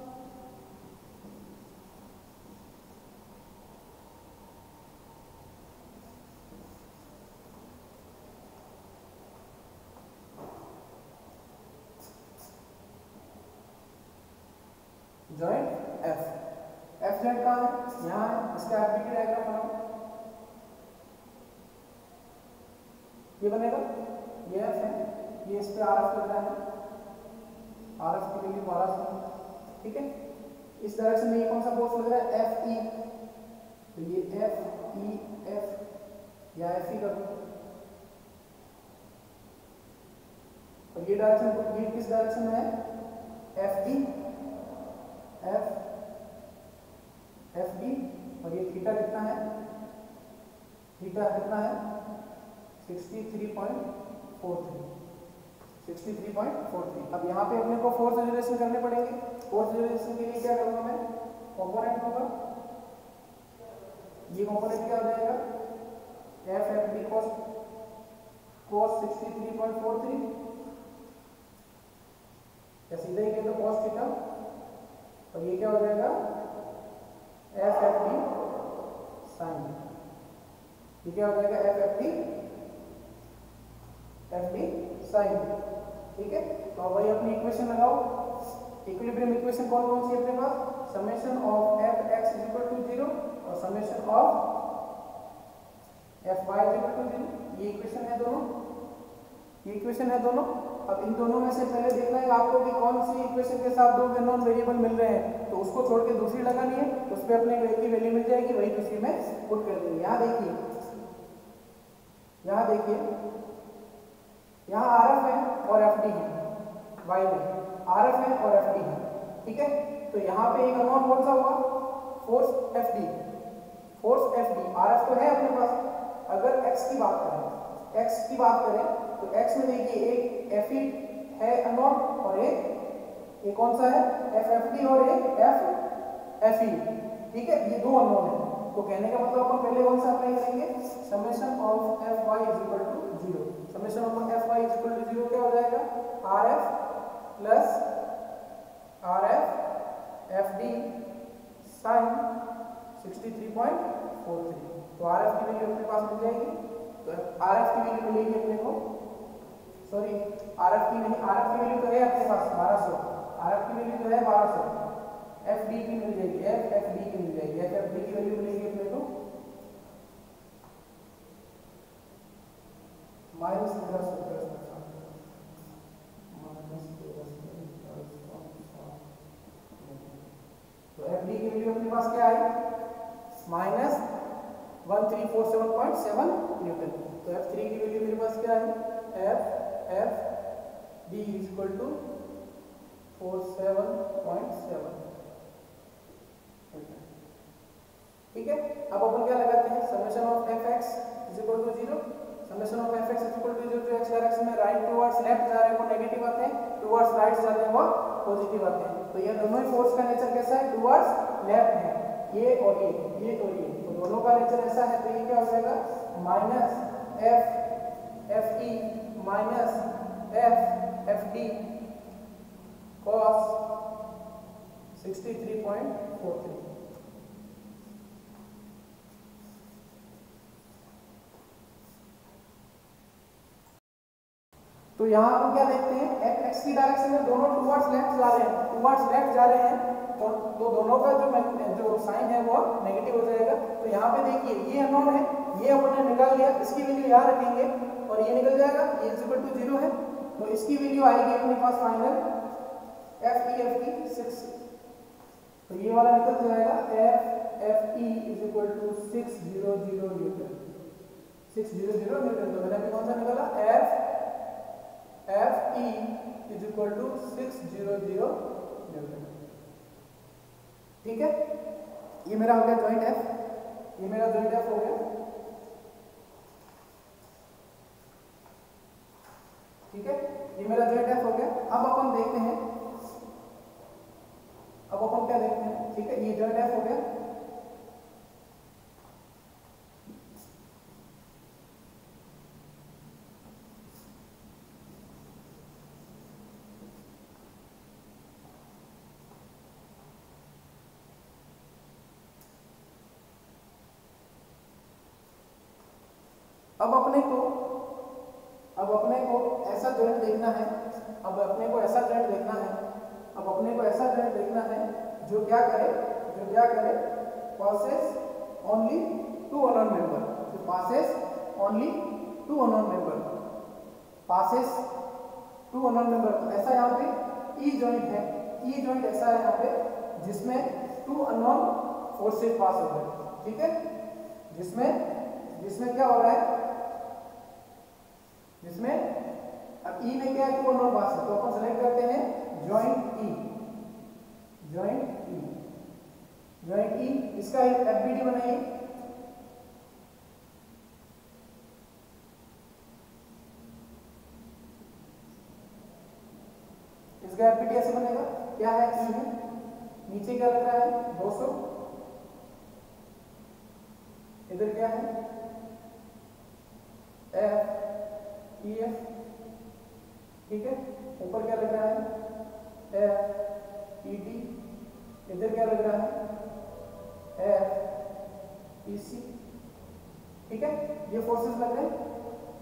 S1: जॉइंट F जॉइंट कहाँ है? यहाँ है, इसका FB की डायग्राम बनाओ, ये बनेगा, ये F है, ये इस पे RF लग रहा है, RF की वैल्यू 1200, ठीक है। इस डायरेक्शन में ये कौन सा फोर्स लग रहा है? FE। तो ये FE या FE कर दो। और ये डायरेक्शन, ये किस डायरेक्शन में है? FD, FD, और ये थीटा कितना है? थीटा कितना है 63.43 63.43। अब यहाँ पे अपने को फोर्स रिलेशन करने पड़ेंगे। फोर्स रिलेशन के लिए क्या करूँगा मैं, कॉम्पोनेंट होगा, ये कॉम्पोनेंट क्या हो जाएगा एफ एफ डी कॉस 63.43 या सीधा ही कहते कॉस थीटा, और ये क्या हो जाएगा एफ एफ डी साइन, ये क्या हो जाएगा एफ एफ डी साइन। ठीक है, तो अब वही अपनी इक्वेशन लगाओ। इक्विलिब्रियम इक्वेशन कौन कौन सी है अपने पास, summation of F X is equal to 0 और summation of F Y is equal to 0। ये इक्वेशन है दोनों, ये इक्वेशन है दोनों। अब इन दोनों में से पहले देखना है आपको कि कौन सी इक्वेशन के साथ दो नॉन वेरिएबल मिल रहे हैं, तो उसको छोड़ के दूसरी लगानी है, तो उस पर अपने को एक ही वैल्यू मिल जाएगी, वही दूसरी में पुट कर देंगे। यहाँ देखिए, यहाँ देखिए, यहाँ आर एफ है और एफ डी है, वाई में आर एफ है और एफ डी है। ठीक है, तो यहाँ पे एक अननोन कौन सा हुआ, force F D, force F D. R F तो है अपने पास। अगर एक्स की बात करें, एक्स की बात करें तो एक्स में देखिए एक एफ ई है अननोन और एक कौन सा है एफ एफ डी और एक एफ एफ ई। ठीक है, ये दो अननोन है। तो कहने का मतलब अपन पहले कौन सा अप्लाई करेंगे, summation of F Y is equal to 0। Summation of F Y is equal to 0 क्या हो जाएगा, R F plus R F F D sine 63.43। तो आर एफ की वैल्यू अपने पास मिल जाएगी। तो आर एफ की वैल्यू मिलेगी अपने को, सॉरी आर एफ की नहीं, आर एफ की वैल्यू तो है अपने पास 1200, आर एफ की वैल्यू तो है 1200, एफ डी की मिल जाएगी, एफ एफ डी की मिल जाएगी, एफ एफ डी की वैल्यू मिलेगी अपने को माइनस 1300। तो एफ डी की वैल्यू अपने पास क्या आई, माइनस 1347.7 न्यूटन। तो एफ थ्री की वैल्यू मेरे पास क्या है, F F D is equal to 47.7। ठीक है, अब अपन क्या लगाते हैं, summation of F X is equal to 0। Summation of F X is equal to 0 जो एक्स डायरेक्शन में राइट टुवर्ड्स लेफ्ट जा रहे हैं वो नेगेटिव आते हैं, टुवर्ड्स राइट जा रहे हैं वो पॉजिटिव आते हैं। तो ये दोनों ही फोर्स का नेचर कैसा है, टुवर्ड्स लेफ्ट है, ये और ये और ये, तो दोनों का नेचर ऐसा है। तो ये क्या हो जाएगा minus F F E minus F F D cos 63.43। तो यहाँ हम क्या देखते हैं, एफ एक्स की डायरेक्शन में दोनों टुवर्ड्स लेफ्ट जा रहे हैं, टुवर्ड्स लेफ्ट जा रहे हैं, तो दोनों का जो साइन है वो नेगेटिव हो जाएगा। तो यहाँ पे देखिए ये अननोन है, ये अपन ने निकाल लिया, इसकी वैल्यू यहाँ रखेंगे और ये निकल जाएगा, ये इज इक्वल टू 0 है, तो इसकी वैल्यू आएगी अपने पास फाइनल एफ ई 6। तो ये वाला निकल जाएगा F F E is equal to 600 newton, 600 newton. तो मैंने कौन सा निकाला, F F E is equal to 600 newton. ठीक है, ये मेरा हो गया जॉइंट एफ, ये मेरा जॉइंट एफ हो गया। ठीक है, ये मेरा जॉइंट एफ हो गया। अब अपन देखते हैं, अब अपन क्या देखते हैं, ठीक है, ये जॉइंट एफ हो गया। अब अपने को ऐसा जॉइंट देखना है, अब अपने को ऐसा जॉइंट देखना है, अब अपने को ऐसा जॉइंट देखना है जो क्या करे, passes only two unknown member, जो passes only two unknown member, passes two unknown member। तो ऐसा यहाँ पे ई जॉइंट है, ई जॉइंट ऐसा है यहाँ पे जिसमें टू अननोन फोर्सेस पास हो गए। ठीक है, जिसमें क्या हो रहा है, जिसमें अब ई में क्या है, टू अननोन पास है, तो अपन सेलेक्ट करते हैं जॉइंट ई, इसका एक एफबीडी बनाइए, इसका एफबीटी ऐसे बनेगा, क्या है ई है, नीचे क्या लग रहा है 200, इधर क्या है एफ ई एफ, ठीक है, ऊपर क्या लग रहा है एफ ई डी, इधर क्या लग रहा है एफ ई सी, ठीक है, ये फोर्सेस लग रहे हैं,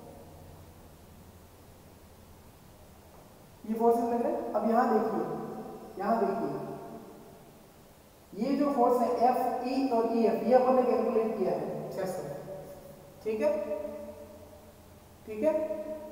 S1: ये फोर्सेस लग रहे हैं। अब यहां देखिए, यहां देखिए ये जो फोर्स है एफ ई और ई एफ, ये अपन ने कैलकुलेट किया है 600, ठीक है, ठीक है,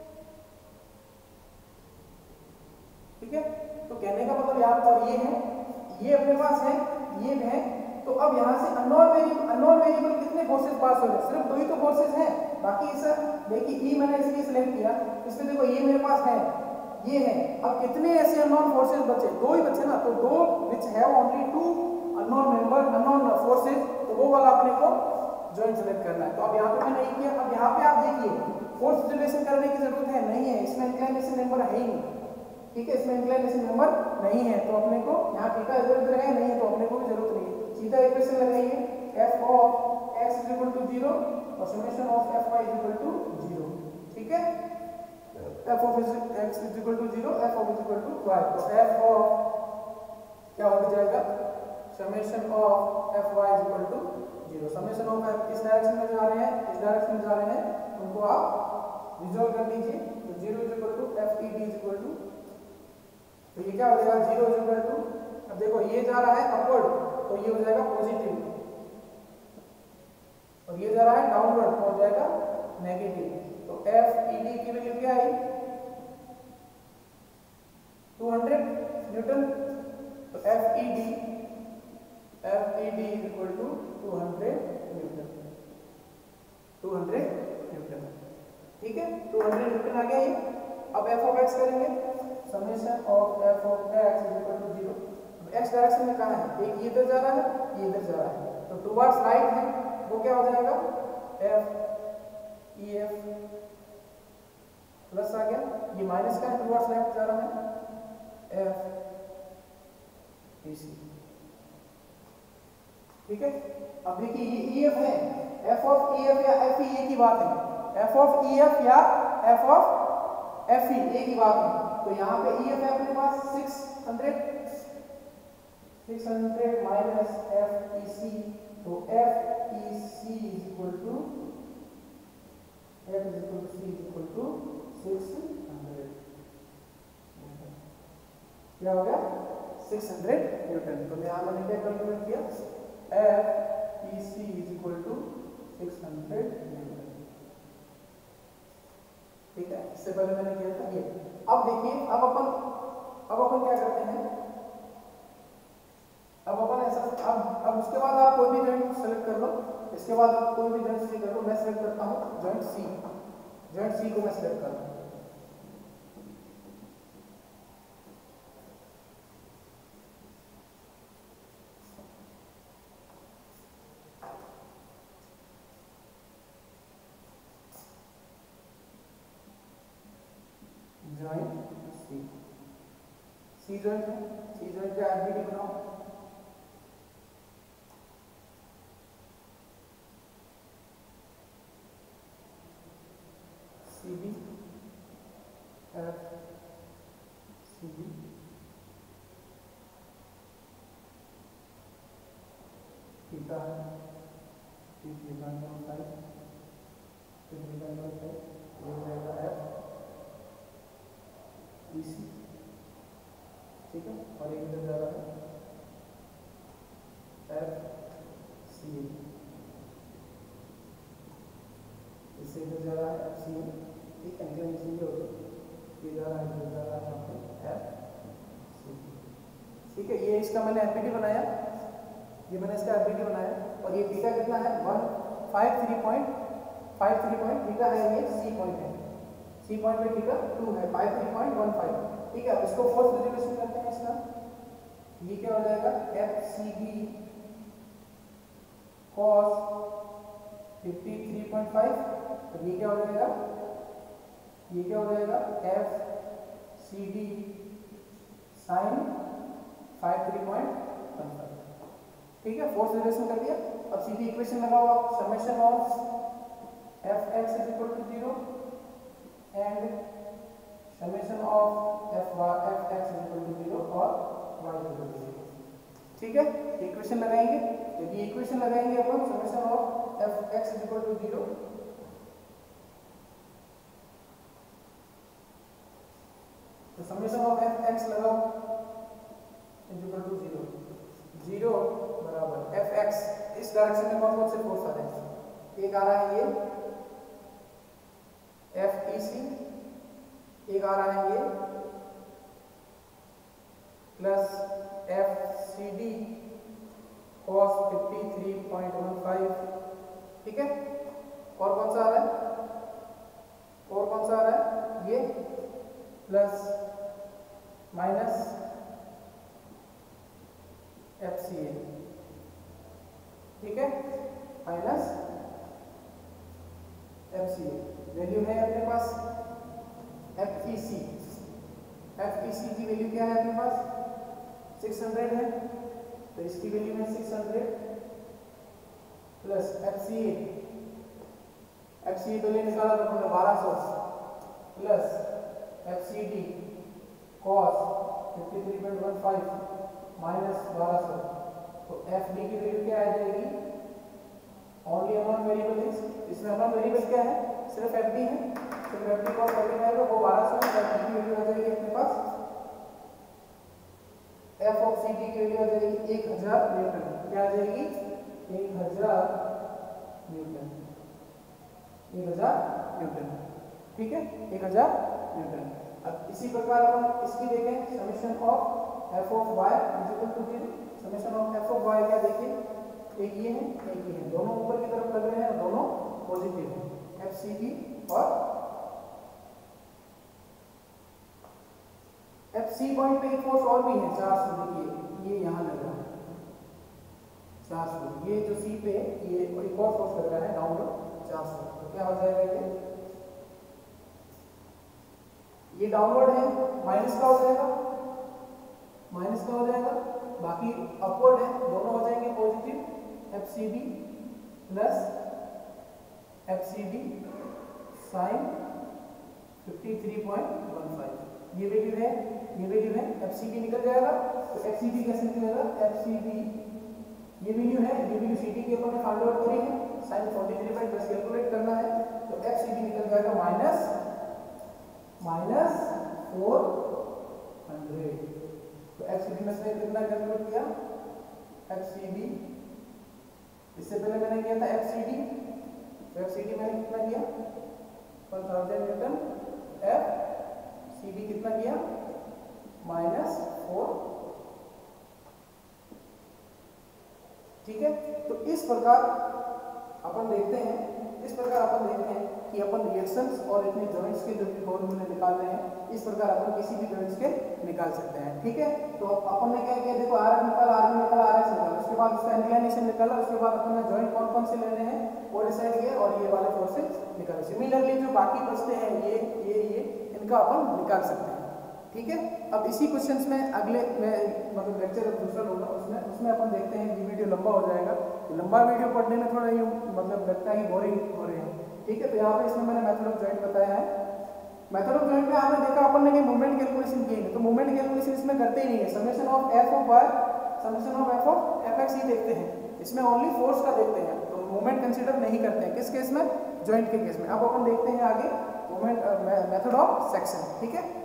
S1: ठीक है। तो कहने का मतलब यहाँ पर ये है, ये अपने पास है, ये है, तो अब यहाँ से अननोन वेरिएबल कितने फोर्सेस पास हो रहे हैं, सिर्फ 2 ही तो फोर्सेस हैं, बाकी इसे देखिए ई मैंने इसलिए सिलेक्ट किया, इसमें देखो ये मेरे पास है, ये है, अब कितने ऐसे अननोन फोर्सेस बचे, 2 ही बचे ना, तो 2 which have only 2 unknown member, unknown forces, तो वो वाला अपने को जॉइंट सेलेक्ट करना है। तो अब यहाँ पे मैंने नहीं किया, अब यहाँ पे आप देखिए फोर्स रिलेशन करने की जरूरत है नहीं है, इसमें इंक्लाइनेशन मेंबर है ही नहीं, ठीक है, इसमें इंक्लाइनेशन मेंबर नहीं है, तो अपने को यहाँ थीटा इधर उधर है नहीं है, तो अपने को भी जरूरत नहीं है, सीधा इक्वेशन लगाइए f of x is equal to 0 और summation of fy is equal to 0, ठीक है, f of x is equal to 0, f of is equal to y, तो f ऑफ क्या हो जाएगा summation of fy is equal to 0, summation of f इस direction में जा रहे हैं, इस डायरेक्शन में जा रहे हैं, उनको आप रिजॉल्व कर लीजिए, तो 0 is equal to f e d is equal to, तो ये क्या हो जाएगा 0 इज इक्वल टू, अब देखो ये जा रहा है अपवर्ड, तो ये हो जाएगा पॉजिटिव, और ये जा रहा है डाउनवर्ड, तो हो जाएगा नेगेटिव, तो एफ ई डी की वैल्यू क्या आई 200 न्यूटन, तो F E D is equal to 200 newton, 200 newton, ठीक है, 200 न्यूटन आ गया ये। अब एफ ऑफ एक्स करेंगे, summation of F of X is equal to 0, अब एक्स डायरेक्शन में कहाँ है, एक ये इधर जा रहा है, ये इधर जा रहा है, तो टुवर्ड्स राइट है, वो क्या हो जाएगा एफ ई एफ प्लस आ गया, ये माइनस का है, टुवर्ड्स लेफ्ट जा रहा है एफ ई सी, ठीक है। अब देखिए ये ई एफ है, एफ ऑफ ई एफ या एफ ई ए की बात है, एफ ऑफ ई एफ या F of F E A की बात है, तो यहाँ पे ई एफ है अपने पास 600 माइनस एफ ई सी, तो F E C is equal to F is equal to C is equal to 600, क्या हो गया 600 न्यूटन, तो यहाँ मैंने क्या कैलकुलेट किया F E C is equal to 600 newton, ठीक है, इससे पहले मैंने किया था ये। अब देखिए अब अपन क्या करते हैं, अब अपन ऐसा अब उसके बाद आप कोई भी जॉइंट सेलेक्ट कर लो, इसके बाद आप कोई भी जॉइंट सी कर लो, मैं सेलेक्ट करता हूँ जॉइंट सी को मैं सेलेक्ट कर रहा हूँ, जॉइंट सी जॉइंट है, सी जॉइंट का एफबीटी बनाओ, C B F C B, theta है, theta nought five, theta nought five, ये हो जाएगा एफ ई सी, ठीक है, और एक इधर जा रहा है एफ सी ए, इससे इधर जा रहा है एफ सी ए, ठीक है, इंक्लाइनेशन ये हो गया, ये जा रहा है इधर जा रहा है यहाँ पे एफ सी, ठीक है, ये इसका मैंने एफबीटी बनाया, ये मैंने इसका एफबीटी बनाया, और ये थीटा कितना है 153 पॉइंट थीटा है, ये सी पॉइंट है, सी पॉइंट पे थीटा 2 है 53.15, ठीक है। अब इसको फोर्स रिलेशन करते हैं इसका, ये क्या हो जाएगा एफ सी बी cos 53.5, तो ये क्या हो जाएगा, ये क्या हो जाएगा एफ सी डी साइन 53.15। ठीक है, फोर्स रिलेशन कर दिया। अब सीधी इक्वेशन लगाओ आप, summation of F X is equal to 0 and summation of F X is equal to 0 और वाई इज इक्वल टू 0। ठीक है, इक्वेशन लगाएंगे। यदि इक्वेशन लगाएंगे अपन summation of F X is equal to 0, तो समेशन ऑफ एफ एक्स लगाओ is equal to 0 बराबर एफ एक्स। इस डायरेक्शन में कौन कौन से फोर्स आ रहे हैं? एक आ रहा है ये एफ ई सी, एक आ रहा है ये plus F C D cos 53.15। ठीक है, और कौन सा आ रहा है? ये plus minus F C A. ठीक है, minus F C A. Value है अपने पास एफ ई सी की वैल्यू क्या है अपने पास? 600 है, तो इसकी वैल्यू है 600 प्लस एफ सी ए पहले निकाला था हमने 1200 plus F C D cos 53.15 minus 1200। तो एफ डी की वैल्यू क्या आ जाएगी? ओनली अमॉन्ट वेरिएबल इज, इसमें अमॉन्ट वेरिएबल क्या है? सिर्फ एफ डी है, सिर्फ एफ डी कॉस करके आएगा वो 1200 है। एफ डी की वैल्यू आ जाएगी अपने पास, एफ ऑफ सी डी की वैल्यू आ जाएगी 1000 न्यूटन। क्या आ जाएगी? 1000 न्यूटन। ठीक है, 1000 न्यूटन। अब इसी प्रकार हम इसकी देखें, summation of F of Y is equal to 0। Summation of F of Y क्या देखिए, एक ये है, दोनों ऊपर की तरफ लग रहे हैं, दोनों पॉजिटिव हैं, एफ सी बी और एफ सी पॉइंट पे एक फोर्स और भी है 400। देखिए ये यहाँ लग रहा है 400, ये जो सी पे ये एक और फोर्स लग रहा है डाउनवर्ड 400। तो क्या हो जाएगा ये डाउनवर्ड है, माइनस का हो जाएगा, बाकी अपवर्ड है, दोनों हो जाएंगे positive. F C B plus F C B sine 53.15। ये वैल्यू है, एफ सी बी निकल जाएगा। तो एफ सी बी कैसे निकलेगा? एफ सी बी ये वैल्यू है, ये वैल्यू सी डी के ऊपर में फाइंड आउट करी है, साइन 43 बस कैलकुलेट करना है। तो एफ सी बी निकल जाएगा माइनस 400। तो एफ सी बी में से कितना कैलकुलेट किया? एफ सी बी इससे पहले मैंने किया था एफ सी डी, तो एफ सी डी मैंने कितना किया? 1000 न्यूटन। एफ सी बी कितना किया? -4। ठीक है, तो इस प्रकार अपन देखते हैं कि अपन रिएक्शंस और इतने जॉइंट्स के जो भी फॉर्मूले निकाल रहे हैं, इस प्रकार अपन किसी भी जॉइंट्स के निकाल सकते हैं। ठीक है, तो अपन ने क्या किया, देखो आर निकाला, आर निकाला, आर एक्स निकाला, उसके बाद उसका इंक्लिनेशन निकाला, उसके बाद अपन ने जॉइंट कौन कौन से लेने हैं वो डिसाइड किया और ये वाले फोर्सेस निकाले। सिमिलरली जो बाकी बचते हैं ये इनका अपन निकाल सकते हैं। ठीक है, अब इसी क्वेश्चंस में अगले में मतलब लेक्चर दूसरा होगा, उसमें अपन देखते हैं। ये वीडियो लंबा हो जाएगा, लंबा वीडियो पढ़ने में थोड़ा यूँ मतलब लगता है बोरिंग हो रहे हैं। ठीक है, तो यहाँ पे इसमें मैंने मेथड ऑफ जॉइंट बताया है। मेथड ऑफ जॉइंट में आपने देखा अपन ने कि मूवमेंट कैलकुलेशन की है, तो मूवमेंट कैलकुलेशन इसमें करते ही नहीं है। Summation of F of Y, summation of F of F X ही देखते हैं, इसमें ओनली फोर्स का देखते हैं, तो मूवमेंट कंसीडर नहीं करते हैं। किस केस में? जॉइंट के केस में। अब अपन देखते हैं आगे मूवमेंट मेथड ऑफ सेक्शन। ठीक है।